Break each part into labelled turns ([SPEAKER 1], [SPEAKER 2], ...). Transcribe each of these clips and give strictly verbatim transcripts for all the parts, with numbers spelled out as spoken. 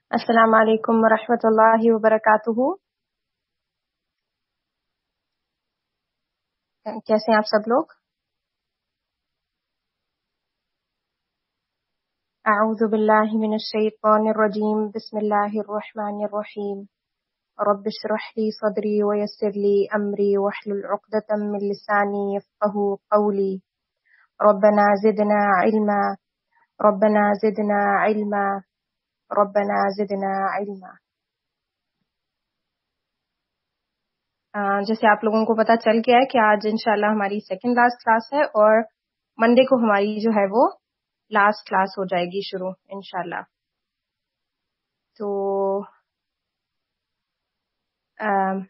[SPEAKER 1] السلام علیکم ورحمۃ اللہ وبرکاتہ. کیسے ہیں آپ سب لوگ؟ اعوذ باللہ من الشیطان الرجیم. بسم اللہ الرحمن الرحیم. رب اشرح لي صدری ويسر لي امری واحلل عقدۃ من لسانی یفقهوا قولی. ربنا زدنا علما ربنا زدنا علما ربنا زدنا علما. جیسے آپ لوگوں کو پتہ چل گیا ہے کہ آج انشاءاللہ ہماری سیکنڈ لاسٹ کلاس ہے اور منڈے کو ہماری جو ہے وہ لاسٹ کلاس ہو جائے گی شروع انشاءاللہ. تو آم،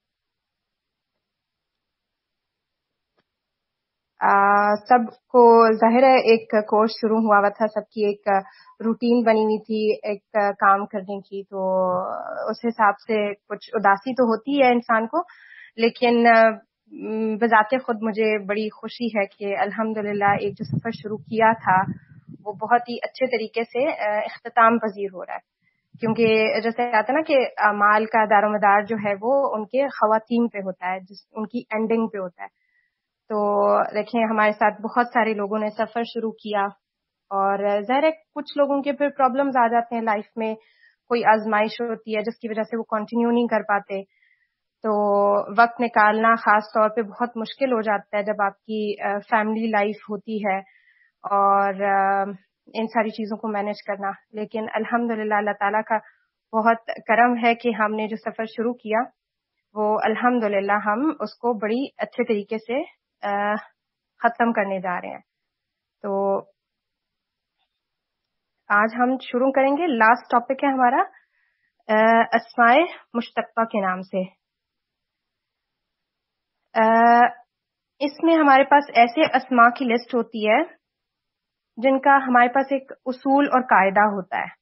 [SPEAKER 1] آ، سب کو ظاہر ہے ایک کورس شروع ہوا ہوا تھا، سب کی ایک روٹین بنی ہوئی تھی ایک کام کرنے کی، تو اس حساب سے کچھ اداسی تو ہوتی ہے انسان کو، لیکن م، بذات خود مجھے بڑی خوشی ہے کہ الحمدللہ ایک جو سفر شروع کیا تھا وہ بہت ہی اچھے طریقے سے آ، اختتام پذیر ہو رہا ہے. کیونکہ جیسے کہتے ہیں نا کہ اعمال کا دار و مدار جو ہے وہ ان کے خواتین پہ ہوتا ہے، جس ان کی اینڈنگ پہ ہوتا ہے. تو دیکھیں ہمارے ساتھ بہت سارے لوگوں نے سفر شروع کیا، اور ظاہر ہے کچھ لوگوں کے پھر پرابلمز آ جاتے ہیں لائف میں، کوئی آزمائش ہوتی ہے جس کی وجہ سے وہ کنٹینیو نہیں کر پاتے. تو وقت نکالنا خاص طور پہ بہت مشکل ہو جاتا ہے جب آپ کی فیملی لائف ہوتی ہے اور ان ساری چیزوں کو مینج کرنا. لیکن الحمدللہ اللہ تعالیٰ کا بہت کرم ہے کہ ہم نے جو سفر شروع کیا وہ الحمدللہ ہم اس کو بڑی اچھے طریقے سے ختم کرنے جا رہے ہیں. تو آج ہم شروع کریں گے، لاسٹ ٹاپک ہے ہمارا اسماء مشتقہ کے نام سے. اس میں ہمارے پاس ایسے اسماء کی لسٹ ہوتی ہے جن کا ہمارے پاس ایک اصول اور قاعدہ ہوتا ہے.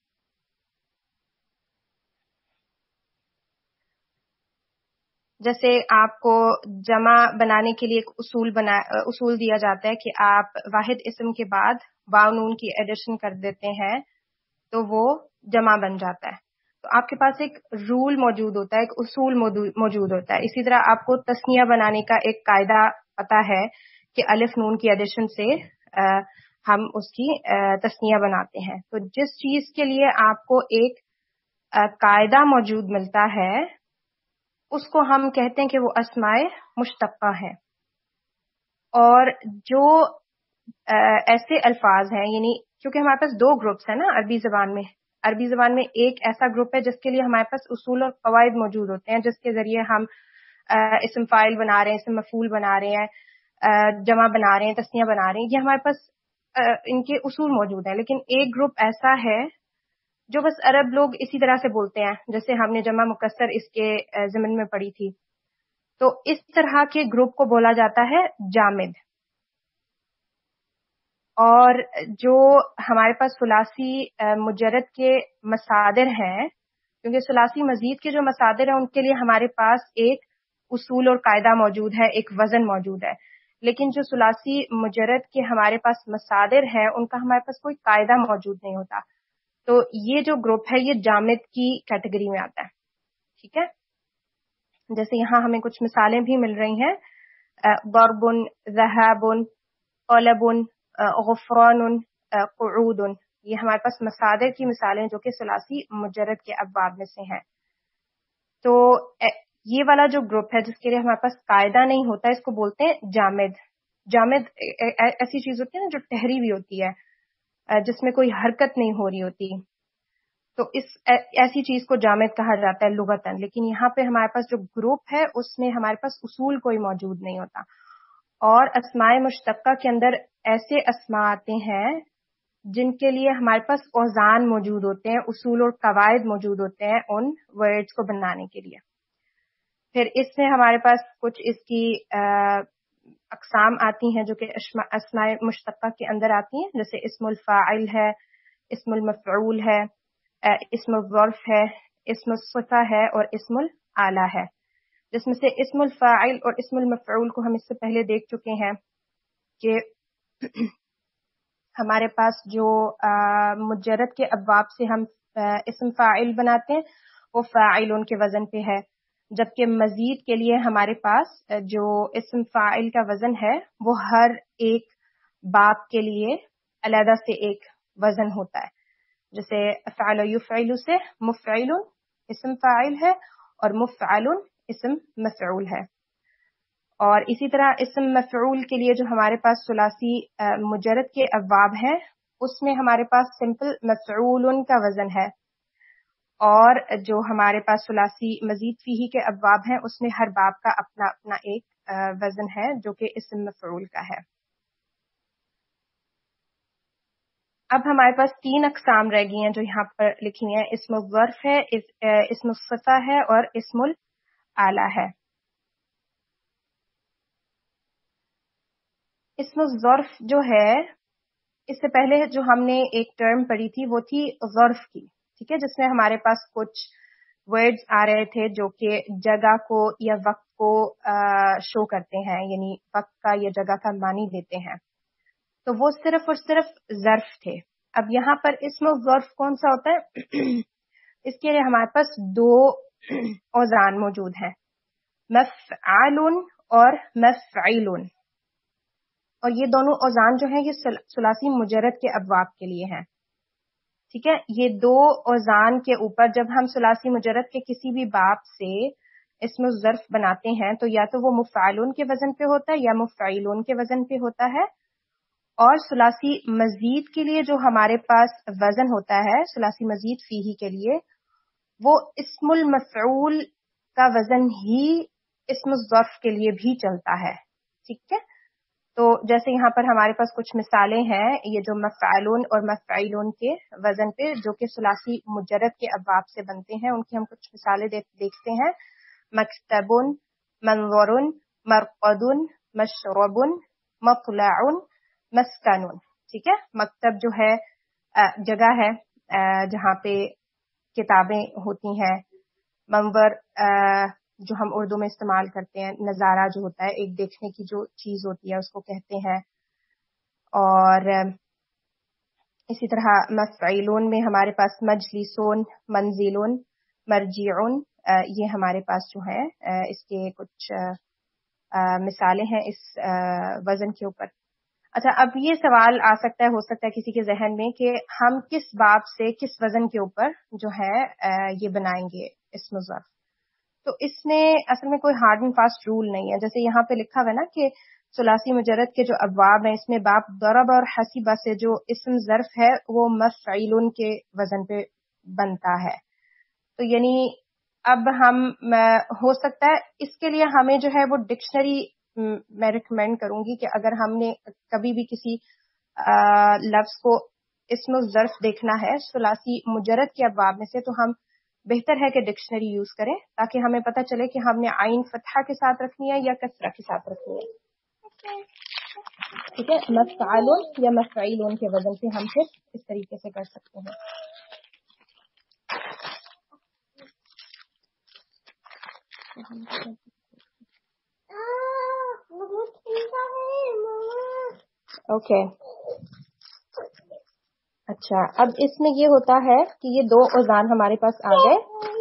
[SPEAKER 1] جیسے آپ کو جمع بنانے کے لیے ایک اصول بنا اصول دیا جاتا ہے کہ آپ واحد اسم کے بعد واو نون کی ایڈیشن کر دیتے ہیں تو وہ جمع بن جاتا ہے. تو آپ کے پاس ایک رول موجود ہوتا ہے، ایک اصول موجود ہوتا ہے. اسی طرح آپ کو تسنیہ بنانے کا ایک قاعدہ پتا ہے کہ الف نون کی ایڈیشن سے ہم اس کی تسنیہ بناتے ہیں. تو جس چیز کے لیے آپ کو ایک قاعدہ موجود ملتا ہے اس کو ہم کہتے ہیں کہ وہ اسماء مشتقہ ہیں. اور جو ایسے الفاظ ہیں، یعنی کیونکہ ہمارے پاس دو گروپس ہیں نا عربی زبان میں عربی زبان میں ایک ایسا گروپ ہے جس کے لیے ہمارے پاس اصول اور قواعد موجود ہوتے ہیں، جس کے ذریعے ہم اسم فاعل بنا رہے ہیں، اسم مفعول بنا رہے ہیں، جمع بنا رہے ہیں، تسنیہ بنا رہے ہیں، یہ ہمارے پاس ان کے اصول موجود ہیں. لیکن ایک گروپ ایسا ہے جو بس عرب لوگ اسی طرح سے بولتے ہیں، جیسے ہم نے جمع مکسر اس کے ضمن میں پڑھی تھی. تو اس طرح کے گروپ کو بولا جاتا ہے جامد. اور جو ہمارے پاس ثلاثی مجرد کے مصادر ہیں، کیونکہ ثلاثی مزید کے جو مصادر ہیں ان کے لیے ہمارے پاس ایک اصول اور قاعدہ موجود ہے، ایک وزن موجود ہے. لیکن جو ثلاثی مجرد کے ہمارے پاس مصادر ہیں ان کا ہمارے پاس کوئی قاعدہ موجود نہیں ہوتا. تو یہ جو گروپ ہے یہ جامد کی کیٹیگری میں آتا ہے. ٹھیک ہے، جیسے یہاں ہمیں کچھ مثالیں بھی مل رہی ہیں، ضرب، ذہاب، قلب، غفران، قعود. یہ ہمارے پاس مصادر کی مثالیں جو کہ ثلاثی مجرد کے ابواب میں سے ہیں. تو یہ والا جو گروپ ہے جس کے لیے ہمارے پاس قاعدہ نہیں ہوتا اس کو بولتے ہیں جامد. جامد ایسی چیز ہوتی ہے نا جو ٹھہری ہوئی ہوتی ہے، جس میں کوئی حرکت نہیں ہو رہی ہوتی، تو اس ایسی چیز کو جامد کہا جاتا ہے لغتاً. لیکن یہاں پہ ہمارے پاس جو گروپ ہے اس میں ہمارے پاس اصول کوئی موجود نہیں ہوتا. اور اسماء مشتقہ کے اندر ایسے اسماء آتے ہیں جن کے لیے ہمارے پاس اوزان موجود ہوتے ہیں، اصول اور قواعد موجود ہوتے ہیں ان ورڈز کو بنانے کے لیے. پھر اس میں ہمارے پاس کچھ اس کی اقسام آتی ہیں جو کہ اسماء مشتقہ کے اندر آتی ہیں، جیسے اسم الفاعل ہے، اسم المفعول ہے، اسم الظرف ہے، اسم الصفہ ہے اور اسم الآلہ ہے. جس میں سے اسم الفاعل اور اسم المفعول کو ہم اس سے پہلے دیکھ چکے ہیں کہ ہمارے پاس جو مجرد کے ابواب سے ہم اسم فاعل بناتے ہیں وہ فاعلون کے وزن پہ ہے، جبکہ مزید کے لیے ہمارے پاس جو اسم فاعل کا وزن ہے وہ ہر ایک باب کے لیے علیحدہ سے ایک وزن ہوتا ہے. جیسے فعل و یفعل سے مفعل اسم فاعل ہے اور مفعل اسم مفعول ہے. اور اسی طرح اسم مفعول کے لیے جو ہمارے پاس ثلاثی مجرد کے ابواب ہیں اس میں ہمارے پاس سمپل مفعول کا وزن ہے، اور جو ہمارے پاس ثلاثی مزید فیہ کے ابواب ہیں اس میں ہر باب کا اپنا اپنا ایک وزن ہے جو کہ اسم مفعول کا ہے. اب ہمارے پاس تین اقسام رہ گئی ہیں جو یہاں پر لکھی ہیں. اسم الظرف ہے، اسم الصفہ ہے اور اسم الآلہ ہے. اسم الظرف جو ہے، اس سے پہلے جو ہم نے ایک ٹرم پڑھی تھی وہ تھی ظرف کی، ٹھیک ہے، جس میں ہمارے پاس کچھ ورڈز آ رہے تھے جو کہ جگہ کو یا وقت کو شو کرتے ہیں، یعنی وقت کا یا جگہ کا معنی دیتے ہیں. تو وہ صرف اور صرف ظرف تھے. اب یہاں پر اسم الظرف کون سا ہوتا ہے؟ اس کے لیے ہمارے پاس دو اوزان موجود ہیں، مفعال اور مفعیل. اور یہ دونوں اوزان جو ہیں یہ ثلاثی مجرد کے ابواب کے لیے ہیں، ٹھیک ہے. یہ دو اوزان کے اوپر جب ہم ثلاثی مجرد کے کسی بھی باب سے اسم الظرف بناتے ہیں تو یا تو وہ مفعلون کے وزن پہ ہوتا ہے یا مفعیلون کے وزن پہ ہوتا ہے. اور ثلاثی مزید کے لیے جو ہمارے پاس وزن ہوتا ہے ثلاثی مزید فیہ کے لیے، وہ اسم المفعول کا وزن ہی اسم الظرف کے لیے بھی چلتا ہے، ٹھیک ہے. تو جیسے یہاں پر ہمارے پاس کچھ مثالیں ہیں یہ جو مفعلون اور مفعیلون کے وزن پہ جو کہ ثلاثی مجرد کے ابواب سے بنتے ہیں، ان کی ہم کچھ مثالیں دیکھتے ہیں. مکتب، منظر، مرقد، مشرب، مطلع، مسکن، ٹھیک ہے. مکتب جو ہے جگہ ہے جہاں پہ کتابیں ہوتی ہیں. منظر جو ہم اردو میں استعمال کرتے ہیں، نظارہ جو ہوتا ہے ایک دیکھنے کی جو چیز ہوتی ہے اس کو کہتے ہیں. اور اسی طرح مفعیلون میں ہمارے پاس مجلسون، منزلون، مرجعون، یہ ہمارے پاس جو ہے اس کے کچھ مثالیں ہیں اس وزن کے اوپر. اچھا، اب یہ سوال آ سکتا ہے ہو سکتا ہے کسی کے ذہن میں کہ ہم کس باب سے کس وزن کے اوپر جو ہے یہ بنائیں گے اسم الظرف. تو اس میں اصل میں کوئی ہارڈ اینڈ فاسٹ رول نہیں ہے. جیسے یہاں پہ لکھا ہوا ہے نا کہ ثلاثی مجرد کے جو ابواب ہیں اس میں باب ضرب اور حسیبہ سے جو اسم ظرف ہے وہ مفعیلون کے وزن پہ بنتا ہے. تو یعنی اب ہم ہو سکتا ہے اس کے لیے ہمیں جو ہے وہ ڈکشنری میں ریکمینڈ کروں گی کہ اگر ہم نے کبھی بھی کسی لفظ کو اسم الظرف دیکھنا ہے ثلاثی مجرد کے ابواب میں سے تو ہم بہتر ہے کہ ڈکشنری یوز کریں تاکہ ہمیں پتہ چلے کہ ہم نے عین فتحہ کے ساتھ رکھنی ہے یا کسرہ کے ساتھ رکھنی ہے. ٹھیک ہے، مفعلون یا مفعیلون کے وزن سے ہم پھر اس طریقے سے کر سکتے ہیں. Okay okay. اچھا، اب اس میں یہ ہوتا ہے کہ یہ دو اوزان ہمارے پاس آ گئے.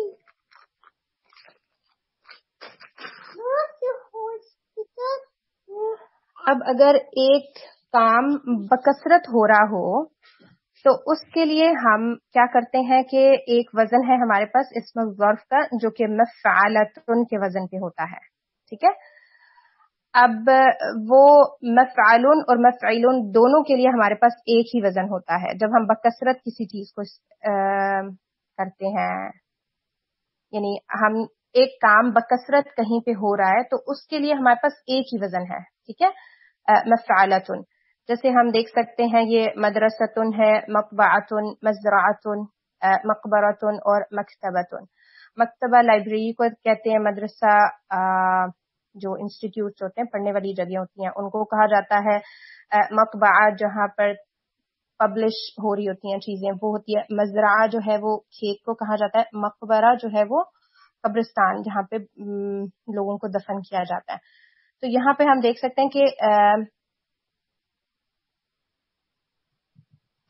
[SPEAKER 1] اب اگر ایک کام بکثرت ہو رہا ہو تو اس کے لیے ہم کیا کرتے ہیں کہ ایک وزن ہے ہمارے پاس اسم الظرف کا جو کہ مفعلتن کے وزن پہ ہوتا ہے، ٹھیک ہے. اب وہ مفعلون اور مفعیلون دونوں کے لیے ہمارے پاس ایک ہی وزن ہوتا ہے. جب ہم بکثرت کسی چیز کو کرتے ہیں، یعنی ہم ایک کام بکثرت کہیں پہ ہو رہا ہے تو اس کے لیے ہمارے پاس ایک ہی وزن ہے، ٹھیک ہے، مفعلتن. جیسے ہم دیکھ سکتے ہیں یہ مدرستن ہے، مطبعتن، مزرعتن، مقبرتن اور مکتبتن. مکتبہ لائبریری کو کہتے ہیں، مدرسہ جو انسٹیٹیوٹس ہوتے ہیں پڑھنے والی جگہیں ہوتی ہیں ان کو کہا جاتا ہے. مطبعہ جہاں پر پبلش ہو رہی ہوتی ہیں چیزیں وہ ہوتی ہے. مزرعہ جو ہے وہ کھیت کو کہا جاتا ہے. مقبرہ جو ہے وہ قبرستان جہاں پہ لوگوں کو دفن کیا جاتا ہے. تو یہاں پہ ہم دیکھ سکتے ہیں کہ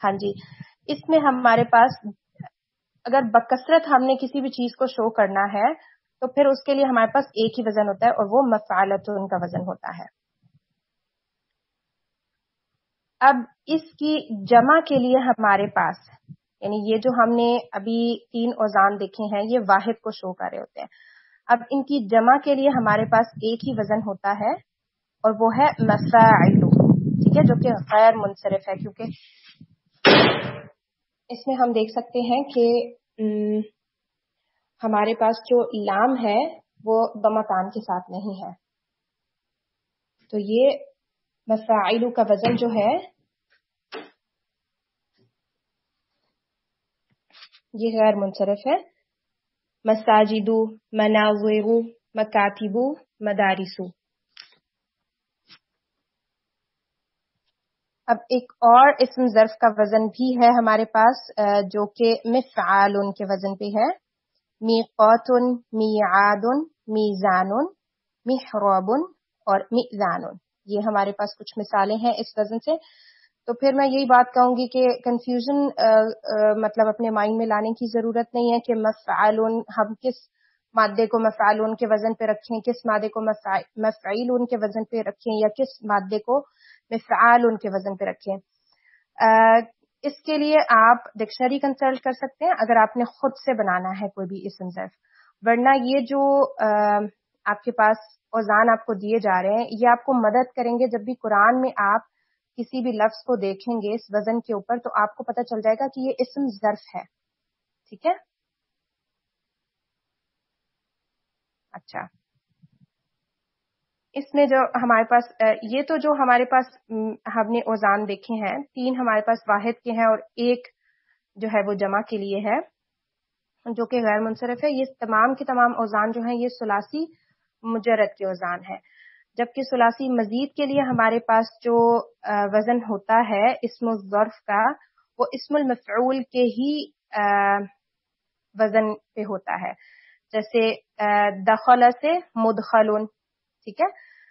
[SPEAKER 1] ہاں جی، اس میں ہمارے پاس اگر بکثرت ہم نے کسی بھی چیز کو شو کرنا ہے تو پھر اس کے لیے ہمارے پاس ایک ہی وزن ہوتا ہے اور وہ مفعلتن کا وزن ہوتا ہے. اب اس کی جمع کے لیے ہمارے پاس یعنی یہ جو ہم نے ابھی تین اوزان دیکھے ہیں یہ واحد کو شو کر رہے ہوتے ہیں. اب ان کی جمع کے لیے ہمارے پاس ایک ہی وزن ہوتا ہے اور وہ ہے مفاعل، ٹھیک ہے، جو کہ غیر منصرف ہے کیونکہ اس میں ہم دیکھ سکتے ہیں کہ ہمارے پاس جو لام ہے وہ ضمتان کے ساتھ نہیں ہے. تو یہ مفاعل کا وزن جو ہے یہ غیر منصرف ہے. مساجد، مناظر، مکاتب، مدارس. اب ایک اور اسم ظرف کا وزن بھی ہے ہمارے پاس جو کہ مفعال کے وزن پہ ہے. میقات، میعاد، میزان، محراب اور میزان. یہ ہمارے پاس کچھ مثالیں ہیں اس وزن سے. تو پھر میں یہی بات کہوں گی کہ کنفیوژن مطلب اپنے مائنڈ میں لانے کی ضرورت نہیں ہے کہ مفعال ہم کس مادے کو مفعال کے وزن پہ رکھیں، کس مادے کو مفعیل کے وزن پہ رکھیں یا کس مادے کو مفعال کے وزن پہ رکھیں. اس کے لیے آپ ڈکشنری کنسلٹ کر سکتے ہیں اگر آپ نے خود سے بنانا ہے کوئی بھی اسم ظرف. ورنہ یہ جو آپ کے پاس اوزان آپ کو دیے جا رہے ہیں یہ آپ کو مدد کریں گے جب بھی قرآن میں آپ کسی بھی لفظ کو دیکھیں گے اس وزن کے اوپر تو آپ کو پتہ چل جائے گا کہ یہ اسم ظرف ہے. ٹھیک ہے. اچھا، اس میں جو ہمارے پاس یہ تو جو ہمارے پاس ہم نے اوزان دیکھے ہیں تین ہمارے پاس واحد کے ہیں اور ایک جو ہے وہ جمع کے لیے ہے جو کہ غیر منصرف ہے. یہ تمام کے تمام اوزان جو ہیں یہ ثلاثی مجرد کے اوزان ہیں. جبکہ ثلاثی مزید کے لیے ہمارے پاس جو وزن ہوتا ہے اسم الظرف کا وہ اسم المفعول کے ہی وزن پہ ہوتا ہے. جیسے دخل سے مدخلن، ٹھیک ہے،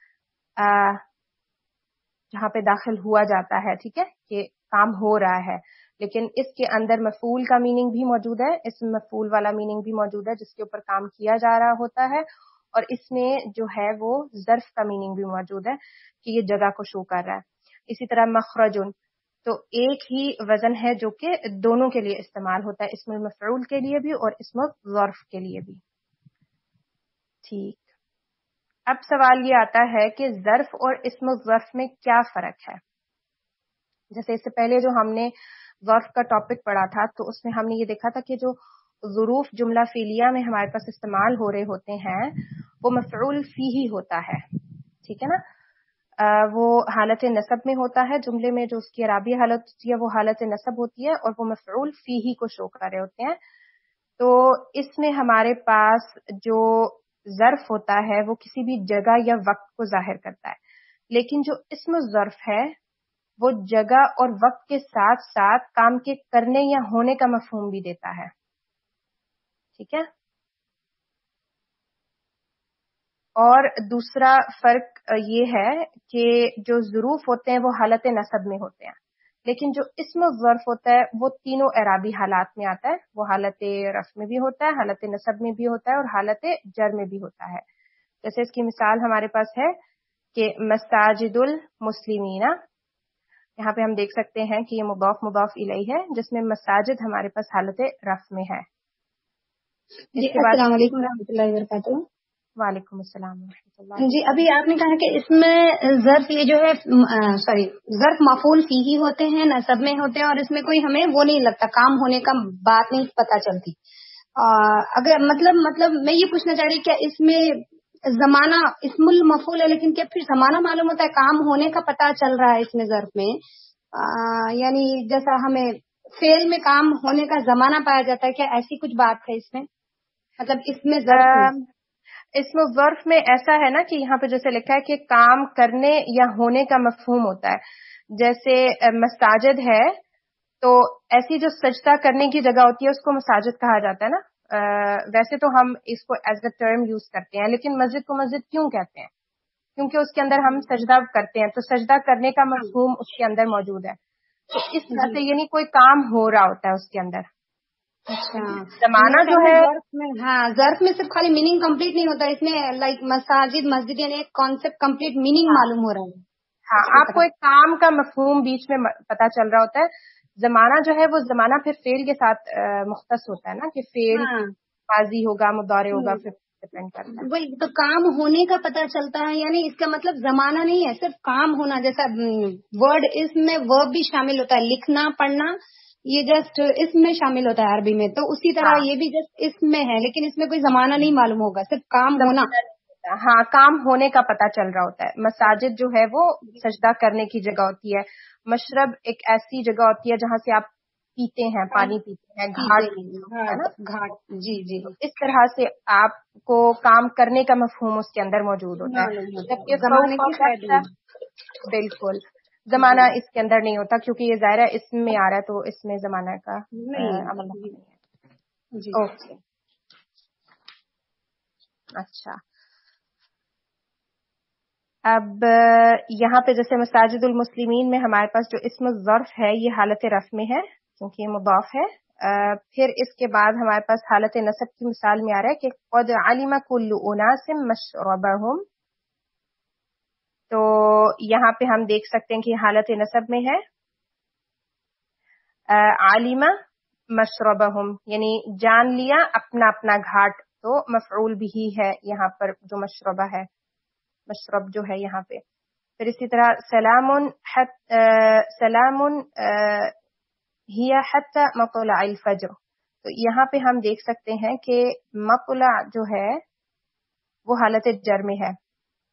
[SPEAKER 1] جہاں پہ داخل ہوا جاتا ہے، ٹھیک ہے، کہ کام ہو رہا ہے. لیکن اس کے اندر مفعول کا میننگ بھی موجود ہے، اسم مفعول والا میننگ بھی موجود ہے جس کے اوپر کام کیا جا رہا ہوتا ہے. اور اس میں جو ہے وہ ظرف کا میننگ بھی موجود ہے کہ یہ جگہ کو شو کر رہا ہے. اسی طرح مخرجن، تو ایک ہی وزن ہے جو کہ دونوں کے لیے استعمال ہوتا ہے، اسم المفعول کے لیے بھی اور اسم الظرف کے لیے بھی. ٹھیک، اب سوال یہ آتا ہے کہ ظرف اور اسم الظرف میں کیا فرق ہے. جیسے اس سے پہلے جو ہم نے ظرف کا ٹاپک پڑھا تھا تو اس میں ہم نے یہ دیکھا تھا کہ جو ظروف جملہ فعلیہ میں ہمارے پاس استعمال ہو رہے ہوتے ہیں وہ مفعول فیہ ہوتا ہے. ٹھیک ہے نا، وہ حالت نصب میں ہوتا ہے. جملے میں جو اس کی اعرابی حالت ہوتی ہے وہ حالت نصب ہوتی ہے اور وہ مفعول فیہ کو شو کر رہے ہوتے ہیں. تو اس میں ہمارے پاس جو ظرف ہوتا ہے وہ کسی بھی جگہ یا وقت کو ظاہر کرتا ہے، لیکن جو اسم الظرف ہے وہ جگہ اور وقت کے ساتھ ساتھ کام کے کرنے یا ہونے کا مفہوم بھی دیتا ہے. ٹھیک ہے. اور دوسرا فرق یہ ہے کہ جو ظروف ہوتے ہیں وہ حالت نصب میں ہوتے ہیں، لیکن جو اسم الظرف ہوتا ہے وہ تینوں اعرابی حالات میں آتا ہے. وہ حالت رفع میں بھی ہوتا ہے، حالت نصب میں بھی ہوتا ہے اور حالت جر میں بھی ہوتا ہے. جیسے اس کی مثال ہمارے پاس ہے کہ مساجد المسلمین، یہاں پہ ہم دیکھ سکتے ہیں کہ یہ مضاف مضاف الیہ ہے جس میں مساجد ہمارے پاس حالت رفع میں ہے.
[SPEAKER 2] جی السلام علیکم و رحمۃ اللہ وبرکاتہ.
[SPEAKER 1] وعلیکم السلام و رحمۃ اللہ.
[SPEAKER 2] جی ابھی آپ نے کہا کہ اس میں ظرف یہ جو ہے سوری ظرف مفعول فیہ ہوتے ہیں، نصب میں ہوتے ہیں اور اس میں کوئی ہمیں وہ نہیں لگتا، کام ہونے کا بات نہیں پتہ چلتی. اگر مطلب مطلب میں یہ پوچھنا چاہ رہی کہ اس میں زمانہ اسم المفعول ہے لیکن کیا پھر زمانہ معلوم ہوتا ہے، کام ہونے کا پتہ چل رہا ہے اس میں ظرف میں، یعنی جیسا ہمیں فعل میں کام ہونے کا زمانہ پایا جاتا ہے، کیا ایسی کچھ بات ہے اس میں؟ مطلب اس میں ظرف
[SPEAKER 1] اس میں ظرف میں ایسا ہے نا کہ یہاں پہ جیسے لکھا ہے کہ کام کرنے یا ہونے کا مفہوم ہوتا ہے. جیسے مساجد ہے تو ایسی جو سجدہ کرنے کی جگہ ہوتی ہے اس کو مساجد کہا جاتا ہے نا. ویسے تو ہم اس کو ایز اے ٹرم یوز کرتے ہیں، لیکن مسجد کو مسجد کیوں کہتے ہیں؟ کیونکہ اس کے اندر ہم سجدہ کرتے ہیں، تو سجدہ کرنے کا مفہوم اس کے اندر موجود ہے. تو اس طرح سے یعنی کوئی کام ہو رہا ہوتا ہے اس کے اندر.
[SPEAKER 2] اچھا
[SPEAKER 1] زمانہ جو ہے
[SPEAKER 2] ظرف میں، ہاں ظرف میں صرف خالی میننگ کمپلیٹ نہیں ہوتا، اس میں لائک مساجد مسجد یعنی ایک کانسیپٹ کمپلیٹ میننگ معلوم ہو رہا ہے.
[SPEAKER 1] ہاں آپ کو ایک کام کا مفہوم بیچ میں پتا چل رہا ہوتا ہے. زمانہ جو ہے وہ زمانہ پھر فعل کے ساتھ مختص ہوتا ہے نا، کہ فعل ماضی ہوگا مضارع ہوگا، پھر ڈپینڈ کرتا ہے.
[SPEAKER 2] وہی تو کام ہونے کا پتہ چلتا ہے، یعنی اس کا مطلب زمانہ نہیں ہے، صرف کام ہونا. جیسا ورڈ اس میں ورب بھی شامل ہوتا ہے، لکھنا پڑھنا یہ جسٹ اس میں شامل ہوتا ہے عربی میں، تو اسی طرح یہ بھی جسٹ اس میں ہے، لیکن اس میں کوئی زمانہ نہیں معلوم ہوگا، صرف کام ہونا.
[SPEAKER 1] ہاں کام ہونے کا پتہ چل رہا ہوتا ہے. مساجد جو ہے وہ سجدہ کرنے کی جگہ ہوتی ہے. مشرب ایک ایسی جگہ ہوتی ہے جہاں سے آپ پیتے ہیں، پانی پیتے ہیں. گھاٹ
[SPEAKER 2] گھاٹ جی جی
[SPEAKER 1] اس طرح سے آپ کو کام کرنے کا مفہوم اس کے اندر موجود ہوتا ہے. جبکہ بالکل زمانہ اس کے اندر نہیں ہوتا، کیونکہ یہ ظاہر ہے اس میں آ رہا ہے، تو اس میں زمانہ کا عمل نہیں ہے. اوکے اچھا. اب یہاں پہ جیسے مساجد المسلمین میں ہمارے پاس جو اسم الظرف ہے یہ حالت رفع میں ہے کیونکہ یہ مضاف ہے. پھر اس کے بعد ہمارے پاس حالت نصب کی مثال میں آ رہا ہے کہ قد علم کل اناس مشربہم. تو یہاں پہ ہم دیکھ سکتے ہیں کہ حالت نصب میں ہے علم مشربہم، یعنی جان لیا اپنا اپنا گھاٹ. تو مفعول بھی ہے یہاں پر جو مشربہ ہے، مشرب جو ہے یہاں پہ. پھر اسی طرح سلام حت سلام ہی حتی مطلع الفجر. تو یہاں پہ ہم دیکھ سکتے ہیں کہ مطلع جو ہے وہ حالت جر میں ہے.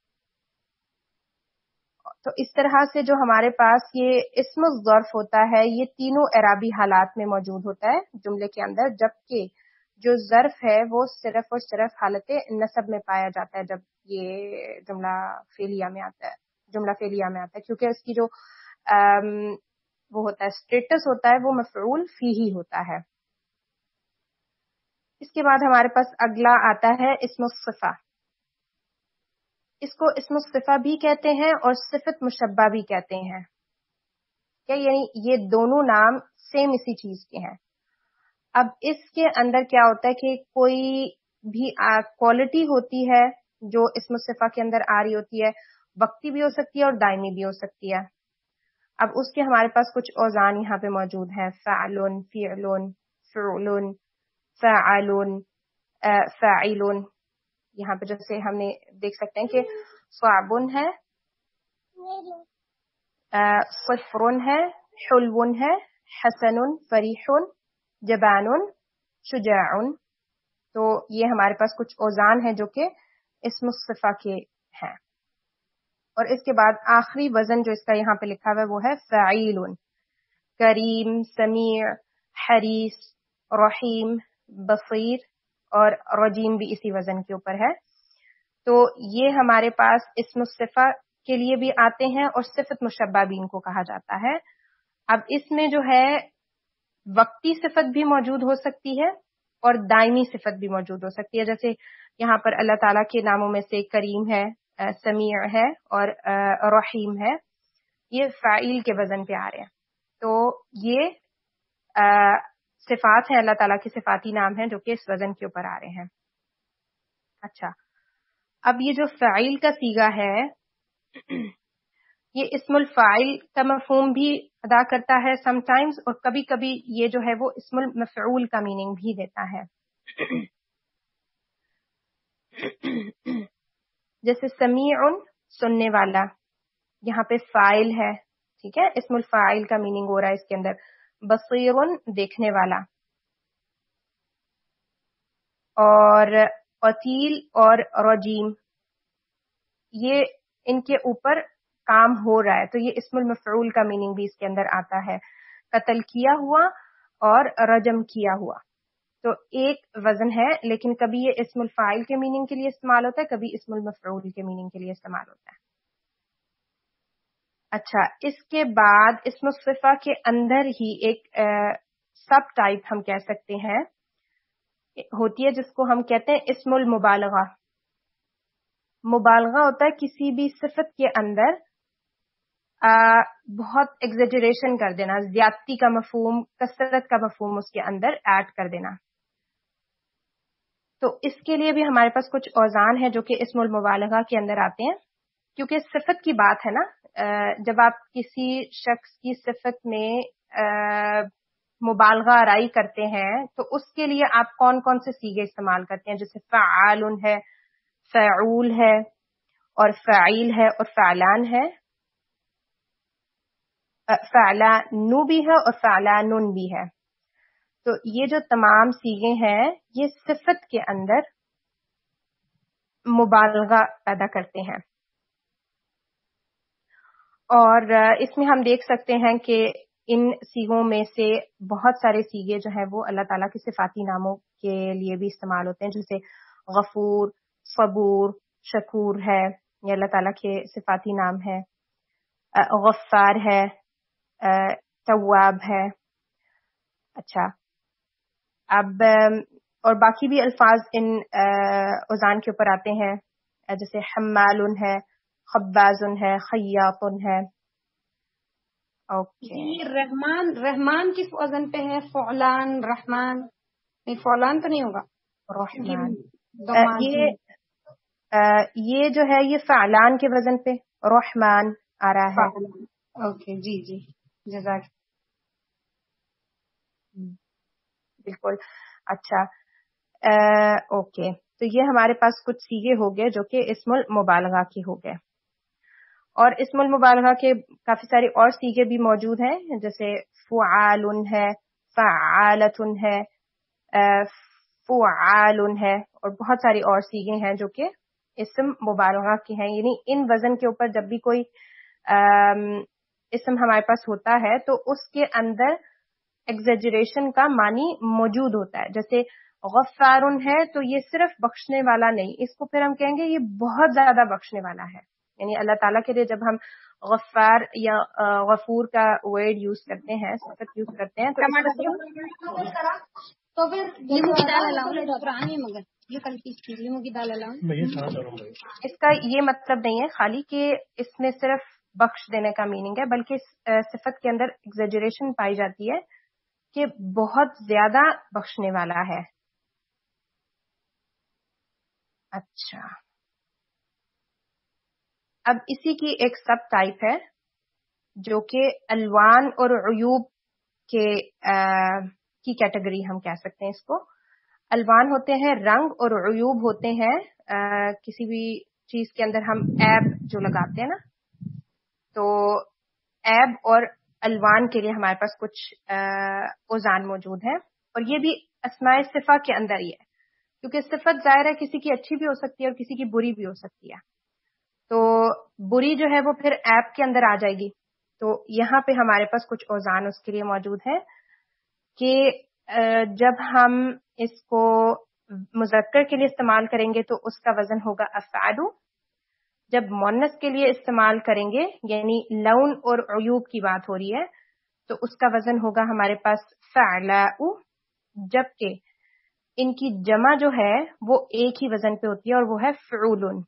[SPEAKER 1] تو اس طرح سے جو ہمارے پاس یہ اسم الظرف ہوتا ہے یہ تینوں اعرابی حالات میں موجود ہوتا ہے جملے کے اندر، جبکہ جو ظرف ہے وہ صرف اور صرف حالت نصب میں پایا جاتا ہے جب یہ جملہ فعلیہ میں آتا ہے جملہ فعلیہ میں آتا ہے کیونکہ اس کی جو وہ ہوتا ہے اسٹیٹس ہوتا ہے وہ مفعول فیہ ہوتا ہے. اس کے بعد ہمارے پاس اگلا آتا ہے اسم الصفہ. اس کو اسم الصفہ بھی کہتے ہیں اور صفت مشبہ بھی کہتے ہیں. کیا یعنی یہ دونوں نام سیم اسی چیز کے ہیں. اب اس کے اندر کیا ہوتا ہے کہ کوئی بھی کوالٹی ہوتی ہے جو اسم الصفہ کے اندر آ رہی ہوتی ہے، وقتی بھی ہو سکتی ہے اور دائمی بھی ہو سکتی ہے. اب اس کے ہمارے پاس کچھ اوزان یہاں پہ موجود ہیں، فعل، فعل، فعل، فاعل، فاعل. یہاں پہ جیسے ہم نے دیکھ سکتے ہیں کہ صعب ہے، صفر ہے، حلو ہے، حسن، فریح، جبان، شجاع. تو یہ ہمارے پاس کچھ اوزان ہیں جو کہ اسم الصفہ کے ہیں. اور اس کے بعد آخری وزن جو اس کا یہاں پہ لکھا ہوا ہے وہ ہے فعیل. کریم، سمیع، حریص، رحیم، بصیر اور رجیم بھی اسی وزن کے اوپر ہے. تو یہ ہمارے پاس اسم الصفہ کے لیے بھی آتے ہیں اور صفت مشبہ بھی ان کو کہا جاتا ہے. اب اس میں جو ہے وقتی صفت بھی موجود ہو سکتی ہے اور دائمی صفت بھی موجود ہو سکتی ہے. جیسے یہاں پر اللہ تعالیٰ کے ناموں میں سے کریم ہے، سمیع ہے اور رحیم ہے، یہ فاعل کے وزن پہ آ رہے ہیں. تو یہ صفات ہیں، اللہ تعالیٰ کے صفاتی نام ہیں جو کہ اس وزن کے اوپر آ رہے ہیں. اچھا، اب یہ جو فاعل کا صیغہ ہے یہ اسم الفاعل کا مفہوم بھی ادا کرتا ہے سم ٹائمز، اور کبھی کبھی یہ جو ہے وہ اسم المفعول کا میننگ بھی دیتا ہے. جیسے سمیع سننے والا، یہاں پہ فاعل ہے، ٹھیک ہے، اسم الفاعل کا میننگ ہو رہا ہے اس کے اندر. بصیر دیکھنے والا، اور قتیل اور رجیم یہ ان کے اوپر کام ہو رہا ہے، تو یہ اسم المفعول کا میننگ بھی اس کے اندر آتا ہے. قتل کیا ہوا اور رجم کیا ہوا، تو ایک وزن ہے، لیکن کبھی یہ اسم الفاعل کے میننگ کے لیے استعمال ہوتا ہے، کبھی اسم المفعول کے میننگ کے لیے استعمال ہوتا ہے. اچھا، اس کے بعد اسم الصفہ کے اندر ہی ایک سب ٹائپ ہم کہہ سکتے ہیں ہوتی ہے جس کو ہم کہتے ہیں اسم المبالغہ. مبالغہ ہوتا ہے کسی بھی صفت کے اندر آ, بہت ایگزیجریشن کر دینا، زیادتی کا مفہوم، کثرت کا مفہوم اس کے اندر ایڈ کر دینا. تو اس کے لیے بھی ہمارے پاس کچھ اوزان ہیں جو کہ اسم المبالغہ کے اندر آتے ہیں، کیونکہ صفت کی بات ہے نا. جب آپ کسی شخص کی صفت میں مبالغہ آرائی کرتے ہیں تو اس کے لیے آپ کون کون سے صیغے استعمال کرتے ہیں، جیسے فعال ہے، فعول ہے، اور فعیل ہے، اور فعلان ہے، فعلانو بھی ہے، اور فعلانن بھی ہے. تو یہ جو تمام صیغے ہیں یہ صفت کے اندر مبالغہ پیدا کرتے ہیں. اور اس میں ہم دیکھ سکتے ہیں کہ ان صیغوں میں سے بہت سارے صیغے جو ہیں وہ اللہ تعالیٰ کے صفاتی ناموں کے لیے بھی استعمال ہوتے ہیں، جیسے غفور، صبور، شکور ہے، یہ اللہ تعالیٰ کے صفاتی نام ہے. غفار ہے، تواب ہے. اچھا، اب اور باقی بھی الفاظ ان اوزان کے اوپر آتے ہیں، جیسے حمال ہے، خباز ہے، خیاط ہے. اوکے
[SPEAKER 2] جی رحمان، رحمان کس وزن پہ ہے؟ فعلان، رحمان؟ نہیں فعلان تو نہیں ہوگا.
[SPEAKER 1] رحمان
[SPEAKER 2] یہ
[SPEAKER 1] یہ جو ہے یہ فعلان کے وزن پہ رحمان آ رہا ہے.
[SPEAKER 2] اوکے جی جی جزاک.
[SPEAKER 1] بالکل. اچھا اوکے، تو یہ ہمارے پاس کچھ صیغے ہو گئے جو کہ اسم المبالغہ کے ہو گئے. اور اسم المبالغہ کے کافی سارے اور صیغے بھی موجود ہیں، جیسے فعال ہے، فعالت ہے، فعال ہے، اور بہت ساری اور صیغے ہیں جو کہ اسم مبالغہ کے ہیں. یعنی ان وزن کے اوپر جب بھی کوئی اسم ہمارے پاس ہوتا ہے تو اس کے اندر ایگزیجریشن کا معنی موجود ہوتا ہے. جیسے غفارن ہے تو یہ صرف بخشنے والا نہیں، اس کو پھر ہم کہیں گے یہ بہت زیادہ بخشنے والا ہے. یعنی اللہ تعالیٰ کے لیے جب ہم غفار یا غفور کا ورڈ یوز کرتے ہیں، صفت یوز کرتے ہیں،
[SPEAKER 2] تو پھر لیمو کی دال الاؤ پرانی مگر یہ کل کی لیمو کی دال الاؤ،
[SPEAKER 1] اس کا یہ مطلب نہیں ہے خالی کہ اس میں صرف بخش دینے کا میننگ ہے، بلکہ اس صفت کے اندر ایگزیجریشن پائی جاتی ہے کہ بہت زیادہ بخشنے والا ہے. اچھا، اب اسی کی ایک سب ٹائپ ہے جو کہ الوان اور عیوب کے آ, کی کیٹیگری ہم کہہ سکتے ہیں اس کو. الوان ہوتے ہیں رنگ، اور عیوب ہوتے ہیں آ, کسی بھی چیز کے اندر ہم عیب جو لگاتے ہیں نا، تو عیب اور الوان کے لیے ہمارے پاس کچھ اوزان موجود ہیں. اور یہ بھی اسماء صفہ کے اندر ہی ہے، کیونکہ صفت ظاہر ہے کسی کی اچھی بھی ہو سکتی ہے اور کسی کی بری بھی ہو سکتی ہے. تو بری جو ہے وہ پھر ایپ کے اندر آ جائے گی. تو یہاں پہ ہمارے پاس کچھ اوزان اس کے لیے موجود ہیں کہ جب ہم اس کو مذکر کے لیے استعمال کریں گے تو اس کا وزن ہوگا افعالو. جب مونس کے لیے استعمال کریں گے، یعنی لون اور عیوب کی بات ہو رہی ہے، تو اس کا وزن ہوگا ہمارے پاس فعلاء. جبکہ ان کی جمع جو ہے وہ ایک ہی وزن پہ ہوتی ہے اور وہ ہے فعولن.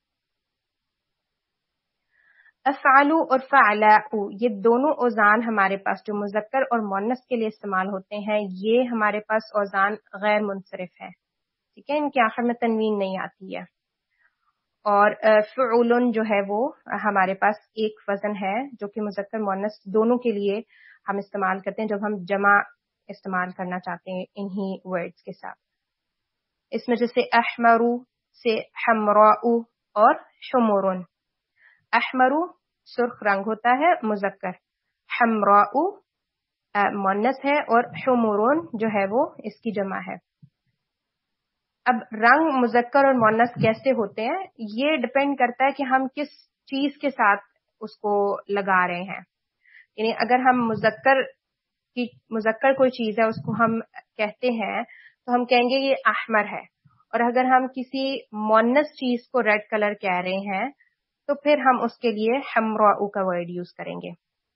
[SPEAKER 1] افعالو اور فعلاء یہ دونوں اوزان ہمارے پاس جو مذکر اور مؤنث کے لیے استعمال ہوتے ہیں، یہ ہمارے پاس اوزان غیر منصرف ہے. ٹھیک ہے، ان کے آخر میں تنوین نہیں آتی ہے. اور فعولن جو ہے وہ ہمارے پاس ایک وزن ہے جو کہ مذکر مؤنث دونوں کے لیے ہم استعمال کرتے ہیں جب ہم جمع استعمال کرنا چاہتے ہیں انہی ورڈز کے ساتھ. اس میں جیسے احمرو سے حمراء اور حمرن. احمرو سرخ رنگ ہوتا ہے مذکر، حمراء مؤنث ہے، اور حمرن جو ہے وہ اس کی جمع ہے. اب رنگ مذکر اور مؤنث کیسے ہوتے ہیں یہ ڈپینڈ کرتا ہے کہ ہم کس چیز کے ساتھ اس کو لگا رہے ہیں. یعنی اگر ہم مذکر کی مذکر کوئی چیز ہے اس کو ہم کہتے ہیں تو ہم کہیں گے یہ احمر ہے. اور اگر ہم کسی مؤنث چیز کو ریڈ کلر کہہ رہے ہیں تو پھر ہم اس کے لیے حمراء کا ورڈ یوز کریں گے.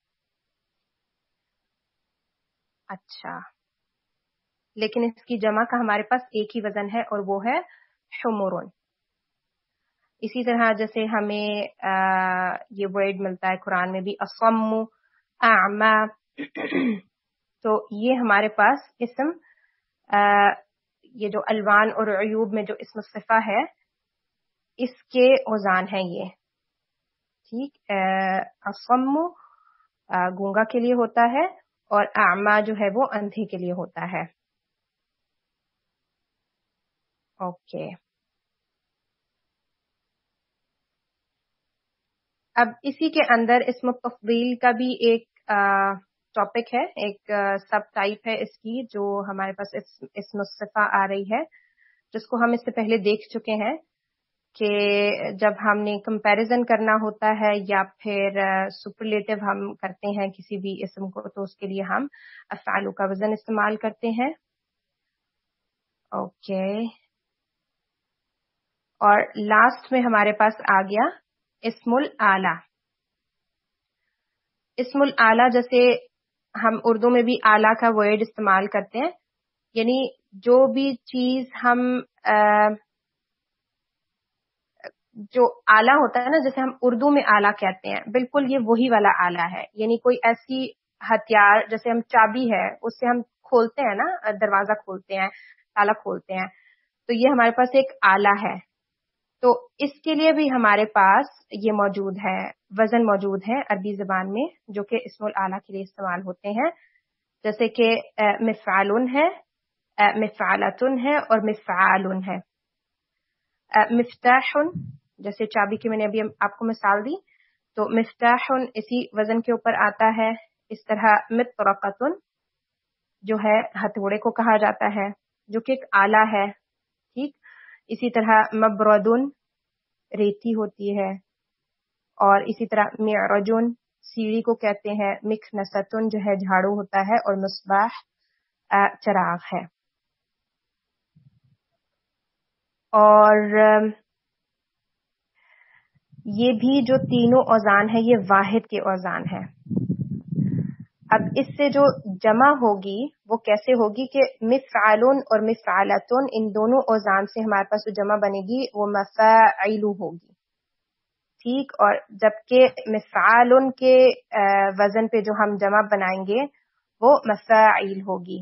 [SPEAKER 1] اچھا، لیکن اس کی جمع کا ہمارے پاس ایک ہی وزن ہے اور وہ ہے حمرن. اسی طرح جیسے ہمیں یہ ورڈ ملتا ہے قرآن میں بھی اصم، اعما، تو یہ ہمارے پاس اسم یہ جو الوان اور عیوب میں جو اسم صفہ ہے اس کے اوزان ہیں یہ، ٹھیک. اصم گونگا کے لیے ہوتا ہے اور اعما جو ہے وہ اندھے کے لیے ہوتا ہے. Okay okay. اب اسی کے اندر اسم التفضیل کا بھی ایک ٹاپک ہے، ایک سب ٹائپ ہے اس کی جو ہمارے پاس اسم الصفہ آ رہی ہے، جس کو ہم اس سے پہلے دیکھ چکے ہیں کہ جب ہم نے کمپیریزن کرنا ہوتا ہے یا پھر سپرلیٹو ہم کرتے ہیں کسی بھی اسم کو تو اس کے لیے ہم افعال کا وزن استعمال کرتے ہیں. Okay okay. اور لاسٹ میں ہمارے پاس آ گیا اسم الاعلی. اسم الاعلی جیسے ہم اردو میں بھی اعلیٰ کا ورڈ استعمال کرتے ہیں، یعنی جو بھی چیز ہم جو اعلیٰ ہوتا ہے نا، جیسے ہم اردو میں اعلیٰ کہتے ہیں، بالکل یہ وہی والا اعلیٰ ہے. یعنی کوئی ایسی ہتھیار جیسے ہم چابی ہے اس سے ہم کھولتے ہیں نا، دروازہ کھولتے ہیں، تالا کھولتے ہیں، تو یہ ہمارے پاس ایک اعلیٰ ہے. تو اس کے لیے بھی ہمارے پاس یہ موجود ہے، وزن موجود ہے عربی زبان میں جو کہ اسم الاعلیٰ کے لیے استعمال ہوتے ہیں، جیسے کہ مفعالن ہے، مفعالتن ہے اور مفعالن ہے. مفتاح جیسے چابی کی میں نے ابھی آپ کو مثال دی، تو مفتاح اسی وزن کے اوپر آتا ہے. اس طرح مطرقتن جو ہے ہتھوڑے کو کہا جاتا ہے جو کہ ایک آلہ ہے، ٹھیک. اسی طرح مبردن ریتی ہوتی ہے، اور اسی طرح معرجن سیڑھی کو کہتے ہیں، مکنستن جو ہے جھاڑو ہوتا ہے، اور مصباح چراغ ہے. اور یہ بھی جو تینوں اوزان ہیں یہ واحد کے اوزان ہیں. اب اس سے جو جمع ہوگی وہ کیسے ہوگی کہ مفعالن اور مفعالتن ان دونوں اوزان سے ہمارے پاس جو جمع بنے گی وہ مفاعل ہوگی، ٹھیک. اور جبکہ مفعالن کے وزن پہ جو ہم جمع بنائیں گے وہ مفاعل ہوگی.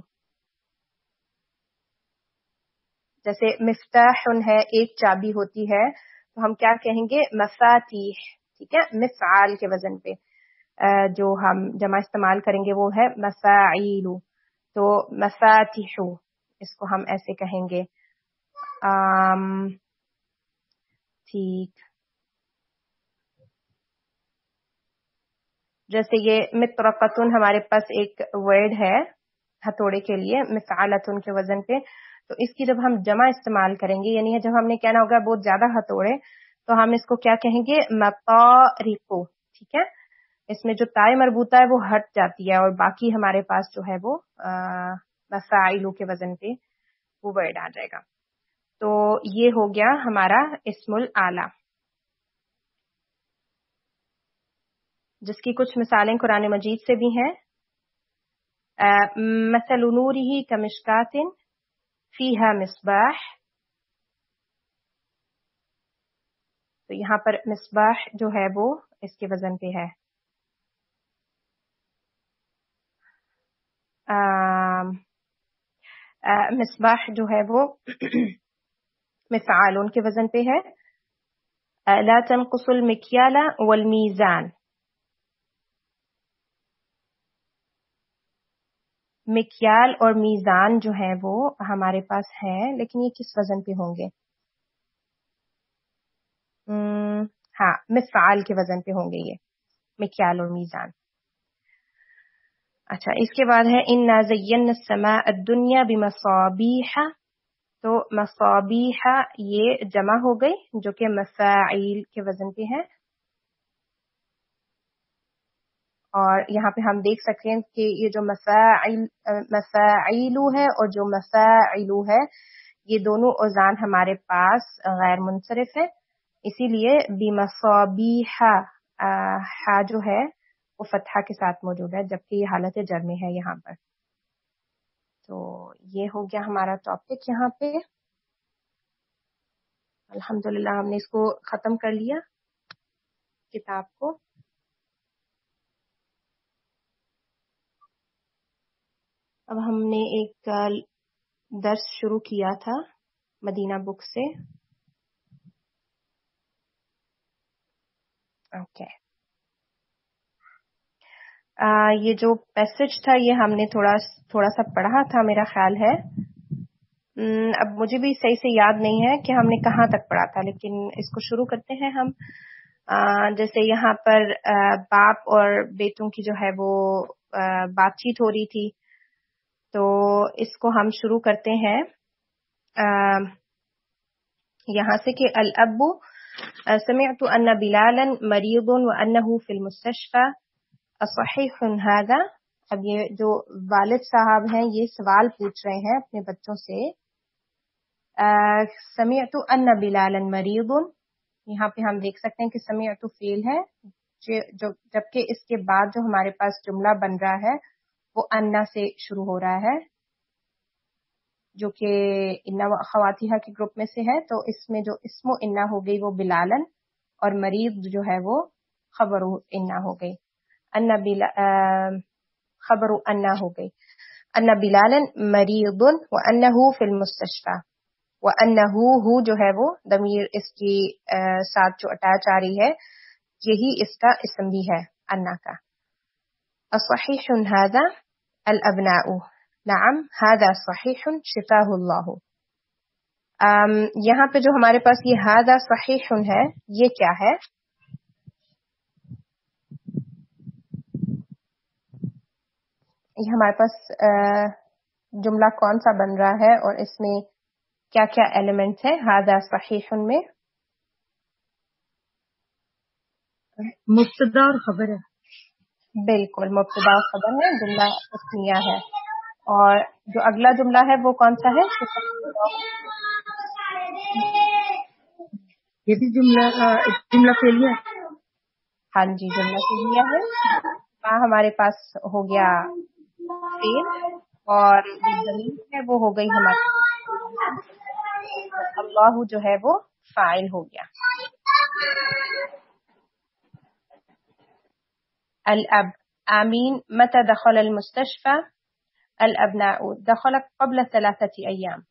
[SPEAKER 1] جیسے مفتاح ہے، ایک چابی ہوتی ہے، تو ہم کیا کہیں گے؟ مفاتیح، ٹھیک ہے. مفعال کے وزن پہ جو ہم جمع استعمال کریں گے وہ ہے مفاعیل، تو مفاتیح اس کو ہم ایسے کہیں گے. آم ٹھیک. جیسے یہ مطرقتن ہمارے پاس ایک ورڈ ہے ہتھوڑے کے لیے مفعالتن کے وزن پہ، تو اس کی جب ہم جمع استعمال کریں گے، یعنی جب ہم نے کہنا ہوگا بہت زیادہ ہتھوڑے، تو ہم اس کو کیا کہیں گے؟ مطارق، ٹھیک ہے. اس میں جو تائے مربوطہ ہے وہ ہٹ جاتی ہے اور باقی ہمارے پاس جو ہے وہ مفاعل کے وزن پہ وہ ورڈ آ جائے گا. تو یہ ہو گیا ہمارا اسم الاعلی، جس کی کچھ مثالیں قرآن مجید سے بھی ہیں. مثل نورہ کمشکات فیہا مصباح، تو یہاں پر مصباح جو ہے وہ اس کے وزن پہ ہے. مصباح جو ہے وہ مفعالون کے وزن پہ ہے. لا تنقص المکیال والمیزان، مکیال اور میزان جو ہے وہ ہمارے پاس ہیں، لیکن یہ کس وزن پہ ہوں گے؟ ہاں مفعال کے وزن پہ ہوں گے یہ مکیال اور میزان. اچھا، اس کے بعد ہے انا زینا السماء الدنیا بمصابیح، تو مصابیح یہ جمع ہو گئی جو کہ مفاعیل کے وزن پہ ہے. اور یہاں پہ ہم دیکھ سکتے ہیں کہ یہ جو مفاعل مفاعیلو ہے اور جو مفاعلو ہے یہ دونوں اوزان ہمارے پاس غیر منصرف ہے، اسی لیے بمصابیح ہا جو ہے وہ فتحہ کے ساتھ موجود ہے، جبکہ یہ حالت جر میں ہے یہاں پر. تو یہ ہو گیا ہمارا ٹاپک یہاں پہ. الحمدللہ ہم نے اس کو ختم کر لیا کتاب کو. اب ہم نے ایک درس شروع کیا تھا مدینہ بک سے. Okay okay. یہ جو پیسج تھا یہ ہم نے تھوڑا تھوڑا سا پڑھا تھا میرا خیال ہے. اب مجھے بھی صحیح سے یاد نہیں ہے کہ ہم نے کہاں تک پڑھا تھا، لیکن اس کو شروع کرتے ہیں ہم. جیسے یہاں پر باپ اور بیٹوں کی جو ہے وہ بات چیت ہو رہی تھی، تو اس کو ہم شروع کرتے ہیں یہاں سے کہ الاب سمعت ان بلالا مریض وانه في المستشفى اصحیح هذا. اب یہ جو والد صاحب ہیں یہ سوال پوچھ رہے ہیں اپنے بچوں سے. سمعت ان بلالا مریض، یہاں پہ ہم دیکھ سکتے ہیں کہ سمعت فعل ہے، جو جبکہ اس کے بعد جو ہمارے پاس جملہ بن رہا ہے وہ انا سے شروع ہو رہا ہے، جو کہ انا و خواتیہ کے گروپ میں سے ہے. تو اس میں جو اسم و انا ہو گئی وہ بلالن، اور مریض جو ہے وہ خبر انا ہو گئی. انا بلا خبر انا ہو گئی. انا بلالن مریض وانه فی المستشفى، وانه ہو جو ہے وہ ضمیر اس کی ساتھ جو اٹیچ آ رہی ہے یہی اس کا اسم بھی ہے انا کا. اصحیح هذا الابناء، نعم هذا صحیح شفاہ اللہ. یہاں پہ جو ہمارے پاس یہ هذا صحیح ہے یہ کیا ہے؟ یہ ہمارے پاس جملہ کون سا بن رہا ہے اور اس میں کیا کیا ایلیمنٹس ہیں هذا صحیح میں؟
[SPEAKER 2] مبتدا اور خبر ہے.
[SPEAKER 1] بالکل مبتدا اور خبر ہے، جملہ اسمیہ ہے. اور جو اگلا جملہ ہے وہ کون سا ہے؟
[SPEAKER 2] یہ بھی جملہ جملہ فعلیہ.
[SPEAKER 1] ہاں جی جملہ فعلیہ ہے. ہاں ہمارے پاس ہو گیا فعل، اور جو ضمیر ہے وہ ہو گئی ہمارے، اللہ جو ہے وہ فاعل ہو گیا. الاب آمین متى دخل المستشفى؟ الابناء دخل قبل ثلاثة ایام.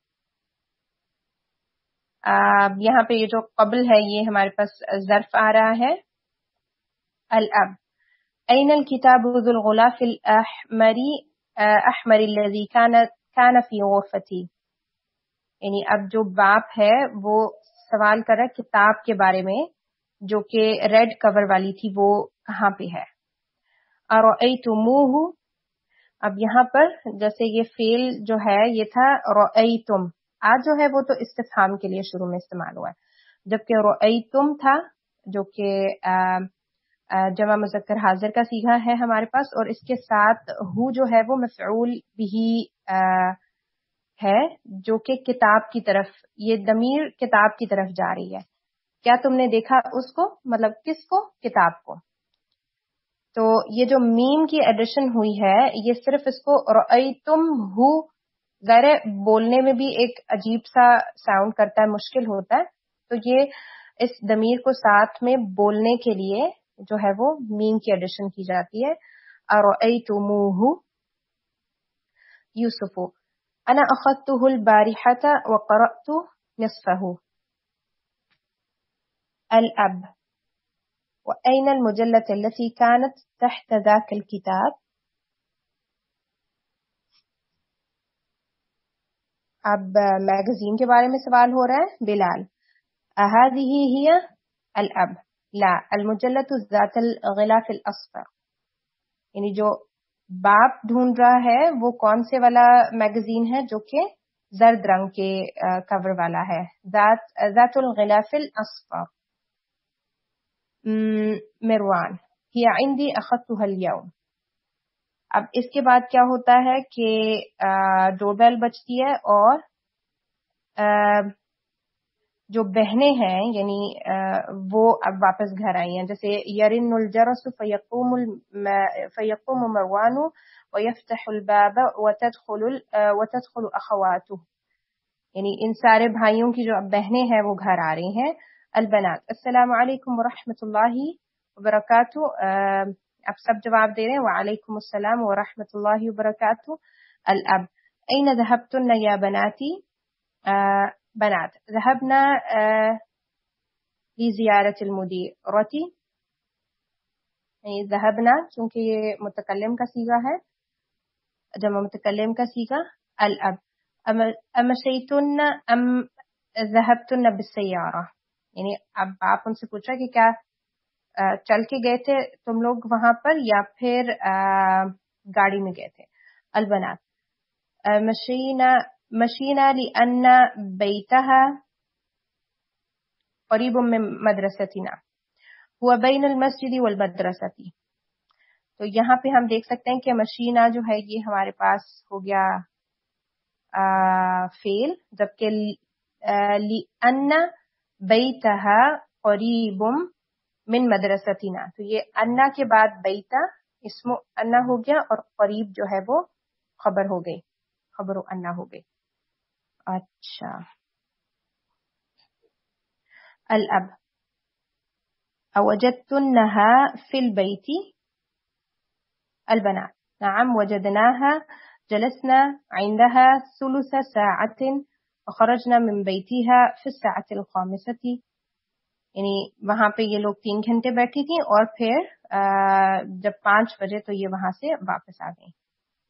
[SPEAKER 1] یہاں پہ یہ جو قبل ہے یہ ہمارے پاس ظرف آ رہا ہے. الاب أين الكتاب ذو الغلاف الأحمر أحمر الذي كان كان في غرفتي؟ یعنی اب جو باپ ہے وہ سوال کر رہا ہے کتاب کے بارے میں جو کہ ریڈ کور والی تھی، وہ کہاں پہ ہے؟ أرأيتموه، اب یہاں پر جیسے یہ فعل جو ہے یہ تھا رأيتم، آج جو ہے وہ تو استفہام کے لیے شروع میں استعمال ہوا ہے، جبکہ رأيتم تھا جو کہ جمع مذکر حاضر کا صیغہ ہے ہمارے پاس، اور اس کے ساتھ ہو جو ہے وہ مفعول بھی ہے جو کہ کتاب کی طرف، یہ ضمیر کتاب کی طرف جا رہی ہے. کیا تم نے دیکھا اس کو، مطلب کس کو؟ کتاب کو. تو یہ جو میم کی ایڈیشن ہوئی ہے یہ صرف اس کو رأیتم ہو، ظاہر بولنے میں بھی ایک عجیب سا ساؤنڈ کرتا ہے، مشکل ہوتا ہے، تو یہ اس ضمیر کو ساتھ میں بولنے کے لیے جو ہے وہ میم کی ایڈیشن کی جاتی ہے. ارأیتموہ یوسف انا اخذته البارحة وقرأت نصفه. الاب وأين المجلة التي كانت تحت ذاك الكتاب؟ اب میگزین کے بارے میں سوال ہو رہا ہے. بلال هذه هي الاب، لا المجلة ذات الغلاف الأصفر. یعنی جو باپ ڈھونڈ رہا ہے وہ کون سے والا میگزین ہے جو کہ زرد رنگ کے کور والا ہے، ذات ذات الغلاف الاصفر. مروان ہی عندي اخذتها اليوم. اب اس کے بعد کیا ہوتا ہے کہ ڈور بیل بجتی ہے اور جو بہنیں ہیں یعنی وہ اب واپس گھر آئی ہیں. جیسے یرن الجرس فیقوم فیقوم مروان ویفتح الباب وتدخل وتدخل اخواته. یعنی ان سارے بھائیوں کی جو اب بہنیں ہیں وہ گھر آ رہی ہیں. البنات. السلام علیکم ورحمۃ اللہ وبرکاتہ. آپ سب جواب دے رہے ہیں وعلیکم السلام ورحمۃ اللہ وبرکاتہ. الاب. این ذهبتن یا بناتی؟ بنات. ذهبنا لزیارت المدیرتی. ذهبنا چونکہ یہ متکلم کا صیغہ ہے، جمع متکلم کا صیغہ. الاب. امشیتن ام ذهبتن بالسیارہ، یعنی اب آپ ان سے پوچھا کہ کیا چل کے گئے تھے تم لوگ وہاں پر یا پھر گاڑی میں گئے تھے. البنات. مشینا مشینا لأن بیتها قریب من مدرستنا هو بین المسجد والمدرسة. تو یہاں پہ ہم دیکھ سکتے ہیں کہ مشینہ جو ہے یہ ہمارے پاس ہو گیا فعل، جبکہ لأن بیتها قریب من مدرستنا، تو یہ انا کے بعد بیتا اسم انا ہو گیا اور قریب جو ہے وہ خبر ہو گئی، خبر انا ہو گئی. اچھا. الاب. اوجدتنها في البيت؟ البنات. نعم وجدناها، جلسنا عندها ثلث ساعة وخرجنا من بيتها في الساعة الخامسة. یعنی وہاں پہ یہ لوگ تین گھنٹے بیٹھی تھیں اور پھر جب پانچ بجے تو یہ وہاں سے واپس آ گئی.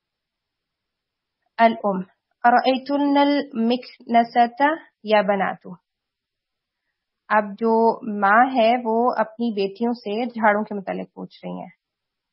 [SPEAKER 1] الام. ارأيتن المكنسة یا بناتو؟ اب جو ماں ہے وہ اپنی بیٹیوں سے جھاڑوں کے متعلق پوچھ رہی ہیں.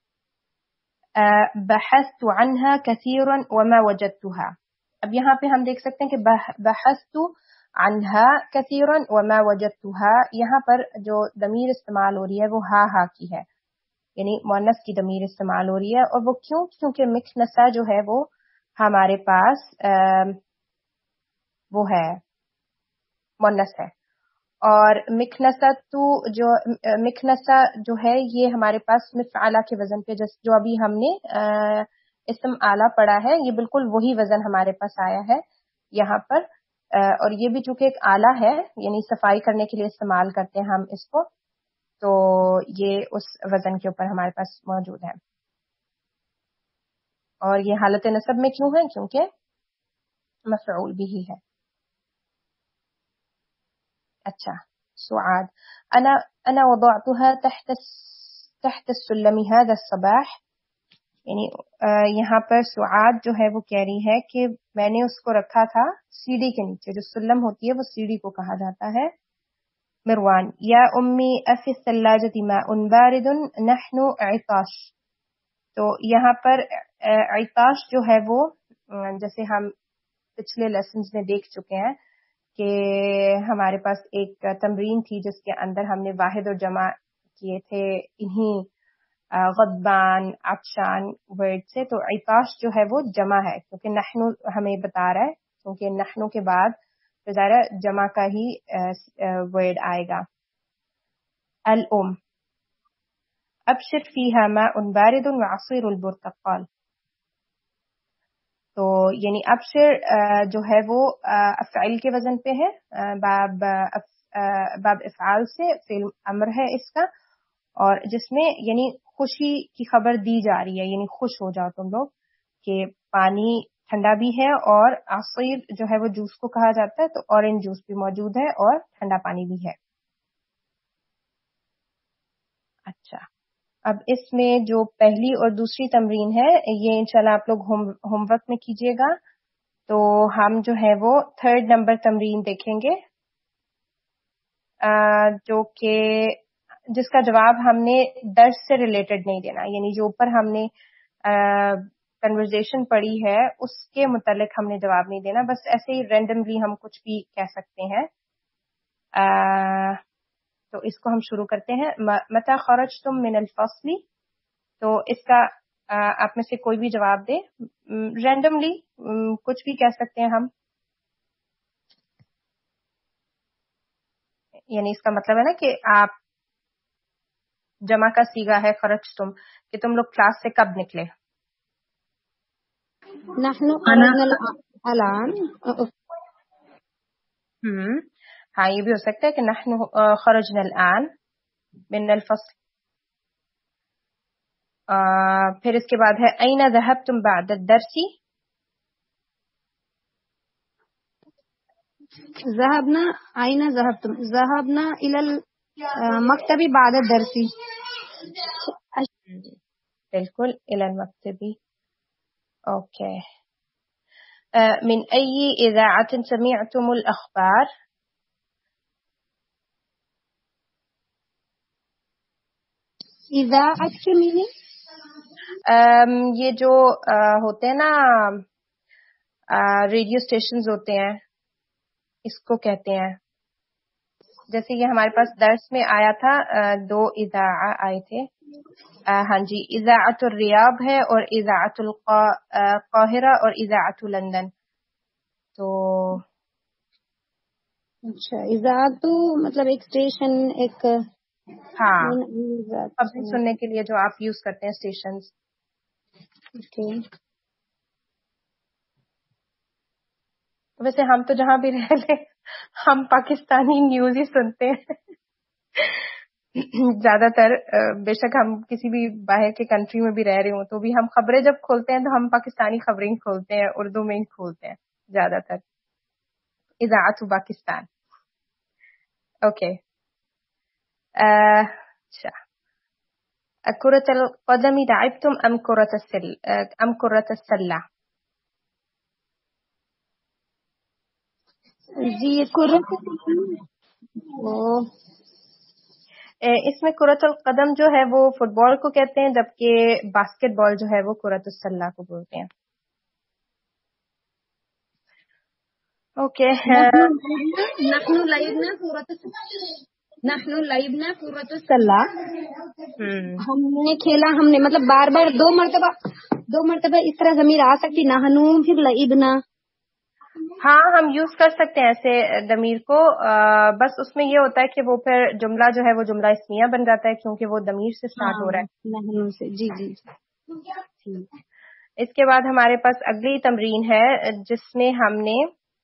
[SPEAKER 1] بحثت عنها كثيرا وما وجدتها. اب یہاں پہ ہم دیکھ سکتے ہیں کہ بحثت عنها كثيرا وما وجدتها، یہاں پر جو ضمیر استعمال ہو رہی ہے وہ ہا ہا کی ہے، یعنی مؤنث کی ضمیر استعمال ہو رہی ہے. اور وہ کیوں؟ کیونکہ مکنسہ جو ہے وہ ہمارے پاس وہ ہے مؤنث ہے، اور مکنسہ تو جو مکنسہ جو ہے یہ ہمارے پاس مفعلہ کے وزن پہ، جس جو ابھی ہم نے اسم آلہ پڑھا ہے یہ بالکل وہی وزن ہمارے پاس آیا ہے یہاں پر. اور یہ بھی چونکہ ایک آلہ ہے یعنی صفائی کرنے کے لیے استعمال کرتے ہیں ہم اس کو، تو یہ اس وزن کے اوپر ہمارے پاس موجود ہے. اور یہ حالت نصب میں کیوں ہے؟ کیونکہ مفعول بھی ہی ہے. اچھا. سعاد. انا انا وضعتها تحت تحت السلم هذا الصباح. یعنی یہاں پر سعاد جو ہے وہ کہہ رہی ہے کہ میں نے اس کو رکھا تھا سیڑھی کے نیچے. جو سلم ہوتی ہے وہ سیڑھی کو کہا جاتا ہے. مروان. یا امی افی الثلاجة ماء بارد نحن عطاش. تو یہاں پر عطاش جو ہے وہ جیسے ہم پچھلے لیسنز میں دیکھ چکے ہیں کہ ہمارے پاس ایک تمرین تھی جس کے اندر ہم نے واحد اور جمع کیے تھے انہی غضبان عطشان ورڈ سے. تو عطاش جو ہے وہ جمع ہے کیونکہ نحنو ہمیں بتا رہا ہے، کیونکہ نحنو کے بعد ظاہر جمع کا ہی ورڈ آئے گا. الام. ابشر فیہا ماء بارد وعصیر البرتقال. تو یعنی ابشر جو ہے وہ افعال کے وزن پہ ہے، باب باب افعال سے فعل امر ہے اس کا، اور جس میں یعنی خوشی کی خبر دی جا رہی ہے، یعنی خوش ہو جاؤ تم لوگ کہ پانی ٹھنڈا بھی ہے، اور عصیر جو ہے وہ جوس کو کہا جاتا ہے، تو اورنج جوس بھی موجود ہے اور ٹھنڈا پانی بھی ہے. اچھا. اب اس میں جو پہلی اور دوسری تمرین ہے یہ انشاءاللہ آپ لوگ ہوم ورک میں کیجئے گا. تو ہم جو ہے وہ تھرڈ نمبر تمرین دیکھیں گے جو کہ جس کا جواب ہم نے درس سے ریلیٹڈ نہیں دینا، یعنی جو اوپر ہم نے کنورزیشن پڑھی ہے اس کے متعلق ہم نے جواب نہیں دینا، بس ایسے ہی رینڈملی ہم کچھ بھی کہہ سکتے ہیں. تو اس کو ہم شروع کرتے ہیں. متى خرجتم من الفصل؟ تو اس کا آپ میں سے کوئی بھی جواب دے، رینڈملی کچھ بھی کہہ سکتے ہیں ہم، یعنی اس کا مطلب ہے نا کہ آپ جمع کا صیغہ ہے خرجتم کہ تم لوگ کلاس سے کب نکلے.
[SPEAKER 2] نحن خرجنا الان.
[SPEAKER 1] ہم ہاں یہ بھی ہو سکتا ہے کہ نحن خرجنا الآن من الفصل. پھر اس کے بعد ہے أين ذهبتم بعد الدرس.
[SPEAKER 2] ذهبنا أين ذهبتم ذهبنا إلى المكتب بعد الدرس.
[SPEAKER 1] بالکل إلى المكتب. اوكي. من أي إذاعة سمعتم الأخبار.
[SPEAKER 2] اذاعت کے میننگ
[SPEAKER 1] یہ جو ہوتے ہیں نا ریڈیو اسٹیشنز ہوتے ہیں اس کو کہتے ہیں. جیسے یہ ہمارے پاس درس میں آیا تھا دو اذاعہ آئے تھے. ہاں جی اذاعت الریاض ہے اور اذاعت القاہرہ اور اذاعت لندن. تو
[SPEAKER 2] اچھا اذاعت تو مطلب ایک اسٹیشن ایک
[SPEAKER 1] ہاں خبریں سننے کے لیے جو آپ یوز کرتے ہیں اسٹیشنز. ویسے ہم تو جہاں بھی رہ لیں ہم پاکستانی نیوز ہی سنتے ہیں زیادہ تر. بے شک ہم کسی بھی باہر کے کنٹری میں بھی رہ رہے ہوں تو بھی ہم خبریں جب کھولتے ہیں تو ہم پاکستانی خبریں کھولتے ہیں, اردو میں ہی کھولتے ہیں زیادہ تر. اذاعت پاکستان. اوکے اچھا كرة القدم لعبتم ام كرة السل ام كرة السلة.
[SPEAKER 2] جی کرت
[SPEAKER 1] اس میں کرۃ القدم جو ہے وہ فٹ بال کو کہتے ہیں جبکہ باسکٹ بال جو ہے وہ کرۃ السلہ کو بولتے ہیں. اوکے
[SPEAKER 2] نحن لعبنا كرة نحن لعبنا كرة السلة. ہم نے کھیلا ہم نے مطلب بار بار دو مرتبہ دو مرتبہ اس طرح ضمیر آ سکتی نحن پھر لعبنا.
[SPEAKER 1] ہاں ہم یوز کر سکتے ہیں ایسے ضمیر کو, بس اس میں یہ ہوتا ہے کہ وہ پھر جملہ جو ہے وہ جملہ اسمیہ بن جاتا ہے کیونکہ وہ ضمیر سے سٹارٹ ہو رہا ہے
[SPEAKER 2] نحن سے. جی جی جی.
[SPEAKER 1] اس کے بعد ہمارے پاس اگلی تمرین ہے جس میں ہم نے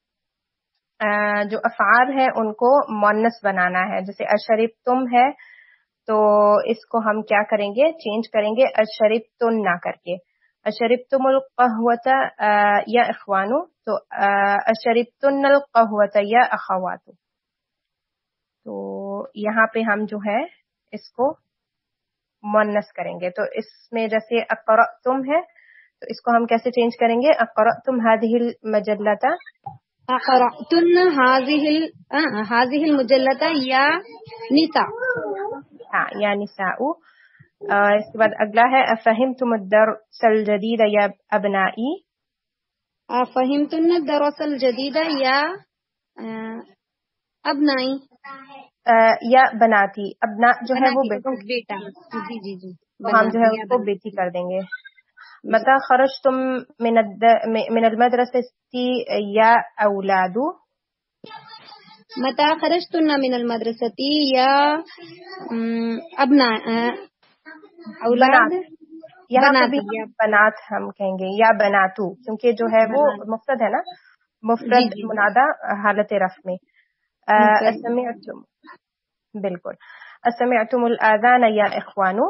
[SPEAKER 1] جو افعال ہیں ان کو مؤنث بنانا ہے. جیسے اشربتم ہے تو اس کو ہم کیا کریں گے, چینج کریں گے اشربتن نہ کر کے. اشربتم القہوۃ یا اخوانو تو اشربتن القہوۃ یا اخواتو. تو یہاں پہ ہم جو ہے اس کو مؤنث کریں گے. تو اس میں جیسے اقرأتم ہے تو اس کو ہم کیسے چینج کریں گے, اقرأتم هذه المجلۃ
[SPEAKER 2] اقرأتن هذه هذه المجلۃ یا نساء.
[SPEAKER 1] ہاں یا نساء. اس کے بعد اگلا ہے افہمتم الدرس الجدید یا ابنائی.
[SPEAKER 2] افہمتن الدرس الجدید یا ابنائی
[SPEAKER 1] یا بناتی. ابنا جو ہے وہ
[SPEAKER 2] بیٹا. جی جی جی
[SPEAKER 1] ہم جو ہے اس کو بیٹی کر دیں گے. متى خرجتم من من المدرسة یا اولاد.
[SPEAKER 2] متى خرجتن من المدرسة یا ابناء اولاد.
[SPEAKER 1] یہاں پہ بھی بنات ہم کہیں گے یا بناتو کیونکہ جو ہے وہ مفرد ہے نا, مفرد منادہ حالت رفع میں. اسمعتم بالکل اسمعتم الاذان یا اخوانو.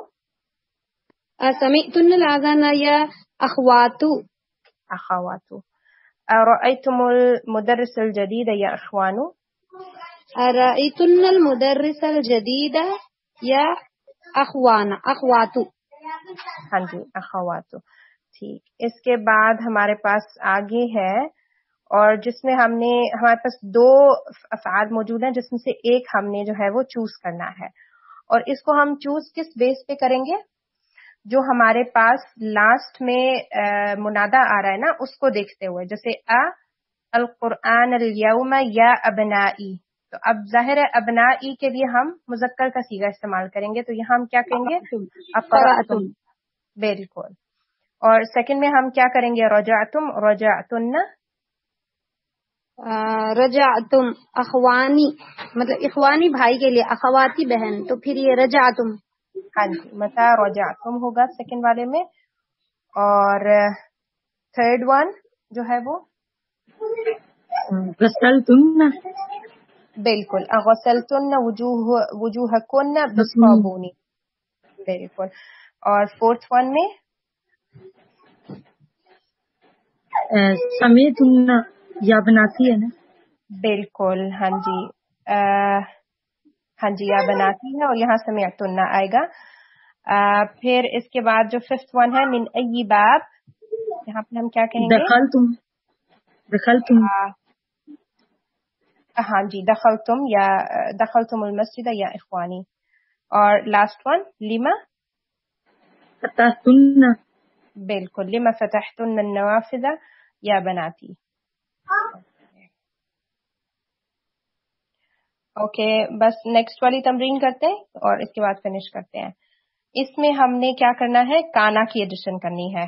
[SPEAKER 2] سمعتن الاذان یا اخواتو
[SPEAKER 1] اخواتو. رأيتم المدرس الجديد یا اخوانو.
[SPEAKER 2] رأيتن المدرس الجديد یا اخوان اخواتو.
[SPEAKER 1] ہاں جی اخواتو. ٹھیک. اس کے بعد ہمارے پاس آگے ہے اور جس میں ہم نے ہمارے پاس دو افعال موجود ہیں جس میں سے ایک ہم نے جو ہے وہ چوز کرنا ہے. اور اس کو ہم چوز کس بیس پہ کریں گے, جو ہمارے پاس لاسٹ میں منادہ آ رہا ہے نا اس کو دیکھتے ہوئے. جیسے ا القرآن اليوم یا ابنائی. تو اب ظاہر ہے ابنائی کے لیے ہم مذکر کا صیغہ استعمال کریں گے, تو یہاں ہم کیا کہیں گے اقرأتم. بالکل. اور سیکنڈ میں ہم کیا کریں گے رجعتم رجعتن.
[SPEAKER 2] رجعتم اخوانی مطلب اخوانی بھائی کے لیے, اخواتی بہن, تو پھر یہ رجعتم.
[SPEAKER 1] ہاں جی متى رجعتم ہوگا سیکنڈ والے میں. اور تھرڈ ون جو ہے وہ
[SPEAKER 3] غسلتن
[SPEAKER 1] بالکل. غسلتن وجوہ وجوہکن بالصابون. بالکل. اور فورتھ ون میں
[SPEAKER 3] سمیتن یا بناتی ہے نا.
[SPEAKER 1] بالکل ہاں جی ہاں جی یا بناتی ہے اور یہاں سمیعتن آئے گا. پھر اس کے بعد جو ففتھ ون ہے من ای باب، یہاں پہ ہم کیا کہیں گے؟
[SPEAKER 3] دخلتم دخلتم
[SPEAKER 1] ہاں جی دخلتم یا دخلتم المسجد یا اخوانی. اور لاسٹ ون لما
[SPEAKER 3] فتحتن.
[SPEAKER 1] بالکل لما فتحتن النوافذ یا بناتی. اوکے بس نیکسٹ والی تمرین کرتے ہیں اور اس کے بعد فنش کرتے ہیں. اس میں ہم نے کیا کرنا ہے؟ کانا کی ایڈیشن کرنی ہے.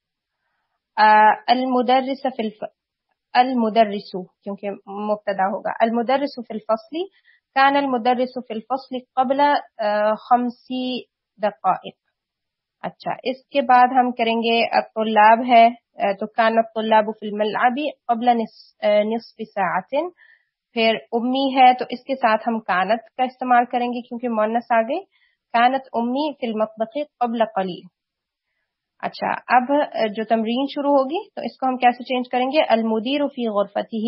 [SPEAKER 1] المدرس فی الف المدرس کیونکہ مبتدا ہوگا. المدرس فی الفصل کان المدرس فی الفصل قبل خمس دقائق. اچھا اس کے بعد ہم کریں گے الطلاب ہے تو کان الطلاب فی الملعب قبل نصف ساعت. پھر امی ہے تو اس کے ساتھ ہم کانت کا استعمال کریں گے کیونکہ مؤنث آ گئی. کانت امی فی المطبخ قبل قلیل. اچھا اب جو تمرین شروع ہوگی تو اس کو ہم کیسے چینج کریں گے؟ المدیر فی غرفتہ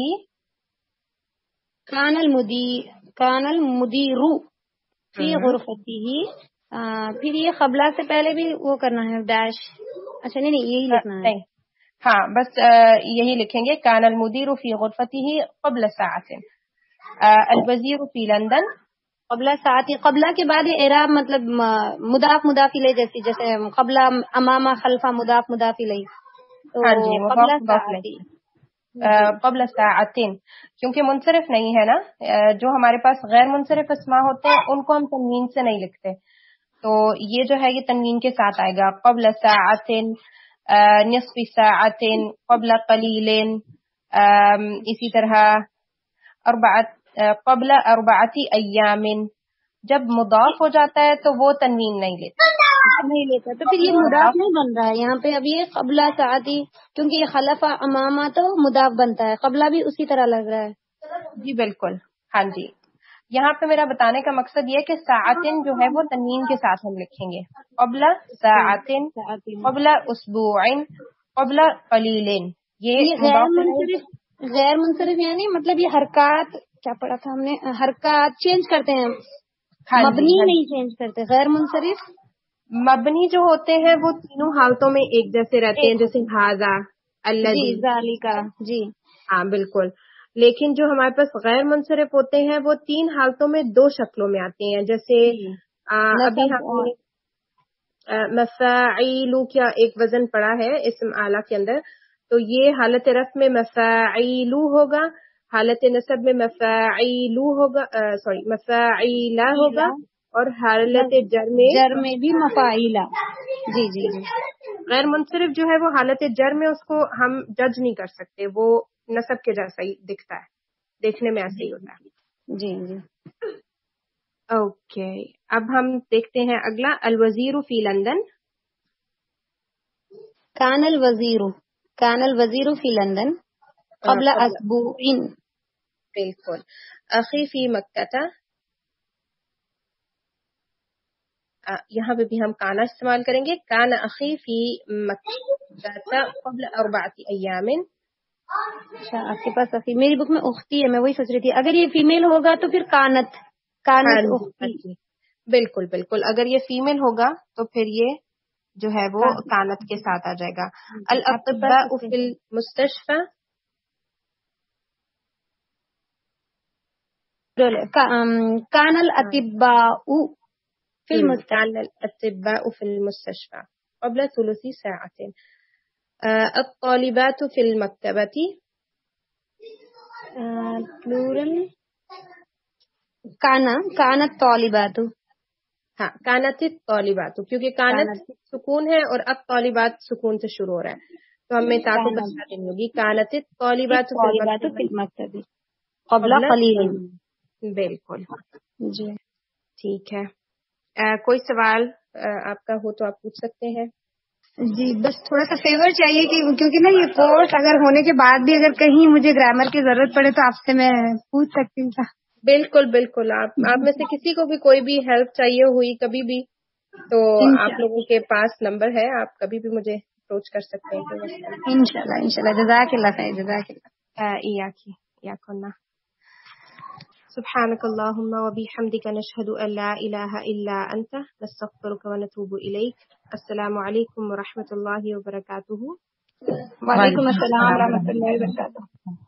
[SPEAKER 2] کان المدیر کان المدیر فی غرفتہ. پھر یہ قبلہ سے پہلے بھی وہ کرنا ہے ڈیش. اچھا نہیں نہیں یہی لکھنا ہے.
[SPEAKER 1] ہاں بس یہی لکھیں گے کان المدیر فی غرفتہ قبل ساعت. الوزیر فی لندن
[SPEAKER 2] قبلہ ساتھ ہی قبلہ کے بعد اعراب مطلب مضاف مضاف الیہ جیسی جیسے قبلہ امامہ خلفہ مضاف مضاف الیہ تو
[SPEAKER 1] ہاں جی
[SPEAKER 2] قبلہ
[SPEAKER 1] مضاف
[SPEAKER 2] ساتھ ہی
[SPEAKER 1] قبل ساعتین کیونکہ منصرف نہیں ہے نا. جو ہمارے پاس غیر منصرف اسماء ہوتے ہیں ان کو ہم تنوین سے نہیں لکھتے تو یہ جو ہے یہ تنوین کے ساتھ آئے گا. قبل ساعتین نصف ساعتین قبل قلیل. اسی طرح اربعت قبل اربعتی ایام. جب مضاف ہو جاتا ہے تو وہ تنوین نہیں لیتا
[SPEAKER 2] نہیں لیتا تو پھر یہ مضاف نہیں بن رہا ہے یہاں پہ. اب یہ قبلہ ساعتی کیونکہ یہ خلفہ امامہ تو مضاف بنتا ہے. قبلہ بھی اسی طرح لگ رہا ہے.
[SPEAKER 1] جی بالکل ہاں جی. یہاں پہ میرا بتانے کا مقصد یہ کہ ساعتن جو ہے وہ تنوین کے ساتھ ہم لکھیں گے. قبل ساعتن قبل اسبوع قبل قلیل. یہ
[SPEAKER 2] غیر منصرف غیر منصرف یعنی مطلب یہ حرکات کیا پڑھا تھا ہم نے؟ حرکات چینج کرتے ہیں مبنی نہیں چینج کرتے. غیر منصرف
[SPEAKER 1] مبنی جو ہوتے ہیں وہ تینوں حالتوں میں ایک جیسے رہتے ہیں جیسے ہاذا الذی
[SPEAKER 2] ذالکا. جی
[SPEAKER 1] ہاں بالکل. لیکن جو ہمارے پاس غیر منصرف ہوتے ہیں وہ تین حالتوں میں دو شکلوں میں آتے ہیں جیسے ابھی ہم نے مفاعیل کیا ایک وزن پڑا ہے اسم اعلیٰ کے اندر تو یہ حالت رفع میں مفاعیلو ہوگا، حالت نصب میں مفاعیلو ہوگا سوری مفاعیلا ہوگا اور حالت جر میں
[SPEAKER 2] جر میں بھی مفاعیلا. جی جی جی.
[SPEAKER 1] غیر منصرف جو ہے وہ حالت جر میں اس کو ہم جج نہیں کر سکتے، وہ نصب کے جیسا ہی دکھتا ہے، دیکھنے میں ایسا ہی ہوتا ہے.
[SPEAKER 2] جی جی
[SPEAKER 1] اوکے اب ہم دیکھتے ہیں اگلا الوزیر فی لندن.
[SPEAKER 2] کان الوزیر کان الوزیر فی لندن قبل اسبوع.
[SPEAKER 1] بالکل. اخی فی مکہ، یہاں پہ بھی ہم کانا استعمال کریں گے. کان اخی فی مکہ قبل اربعۃ ایام.
[SPEAKER 2] اچھا آپ کے پاس اخی، میری بک میں اختی ہے، میں وہی سوچ رہی تھی اگر یہ فیمیل ہوگا تو پھر کانت کانت اختی.
[SPEAKER 1] بالکل بالکل اگر یہ فیمیل ہوگا تو پھر یہ جو ہے وہ کانت کے ساتھ آ جائے گا. الاطباء فی المستشفى
[SPEAKER 2] کان الاطباء فی المستشفى
[SPEAKER 1] كان الأطباء في المستشفى قبل ثلث ساعة. الطالبات في المكتبة
[SPEAKER 2] پلورل کانا کانت طالبات.
[SPEAKER 1] ہاں کانت الطالبات کیونکہ کانت سکون ہے اور اب طالبات سکون سے شروع ہو رہا ہے تو ہمیں تا کو بچا دینی ہوگی. کانت الطالبات
[SPEAKER 2] فی المکتب قبل قلیل.
[SPEAKER 1] بالکل
[SPEAKER 2] جی
[SPEAKER 1] ٹھیک ہے. کوئی سوال آپ کا ہو تو آپ پوچھ سکتے ہیں.
[SPEAKER 2] جی بس تھوڑا سا فیور چاہیے کہ کیونکہ نا یہ کورس اگر ہونے کے بعد بھی اگر کہیں مجھے گرامر کی ضرورت پڑے تو آپ سے میں پوچھ سکتی ہوں.
[SPEAKER 1] بالکل بالکل. آپ آپ میں سے کسی کو بھی کوئی بھی ہیلپ چاہیے ہوئی کبھی بھی تو آپ لوگوں کے پاس نمبر ہے, آپ کبھی بھی مجھے اپروچ کر سکتے ہیں.
[SPEAKER 2] انشاءاللہ انشاءاللہ. جزاک اللہ خیر. جزاک اللہ.
[SPEAKER 1] ایاکی ایاکنا. سبحانك اللهم وبحمدك نشهد أن لا إله إلا أنت نستغفرك ونتوب إليك. السلام عليكم ورحمة الله وبركاته.
[SPEAKER 2] وعلیکم السلام ورحمۃ اللہ وبرکاتہ.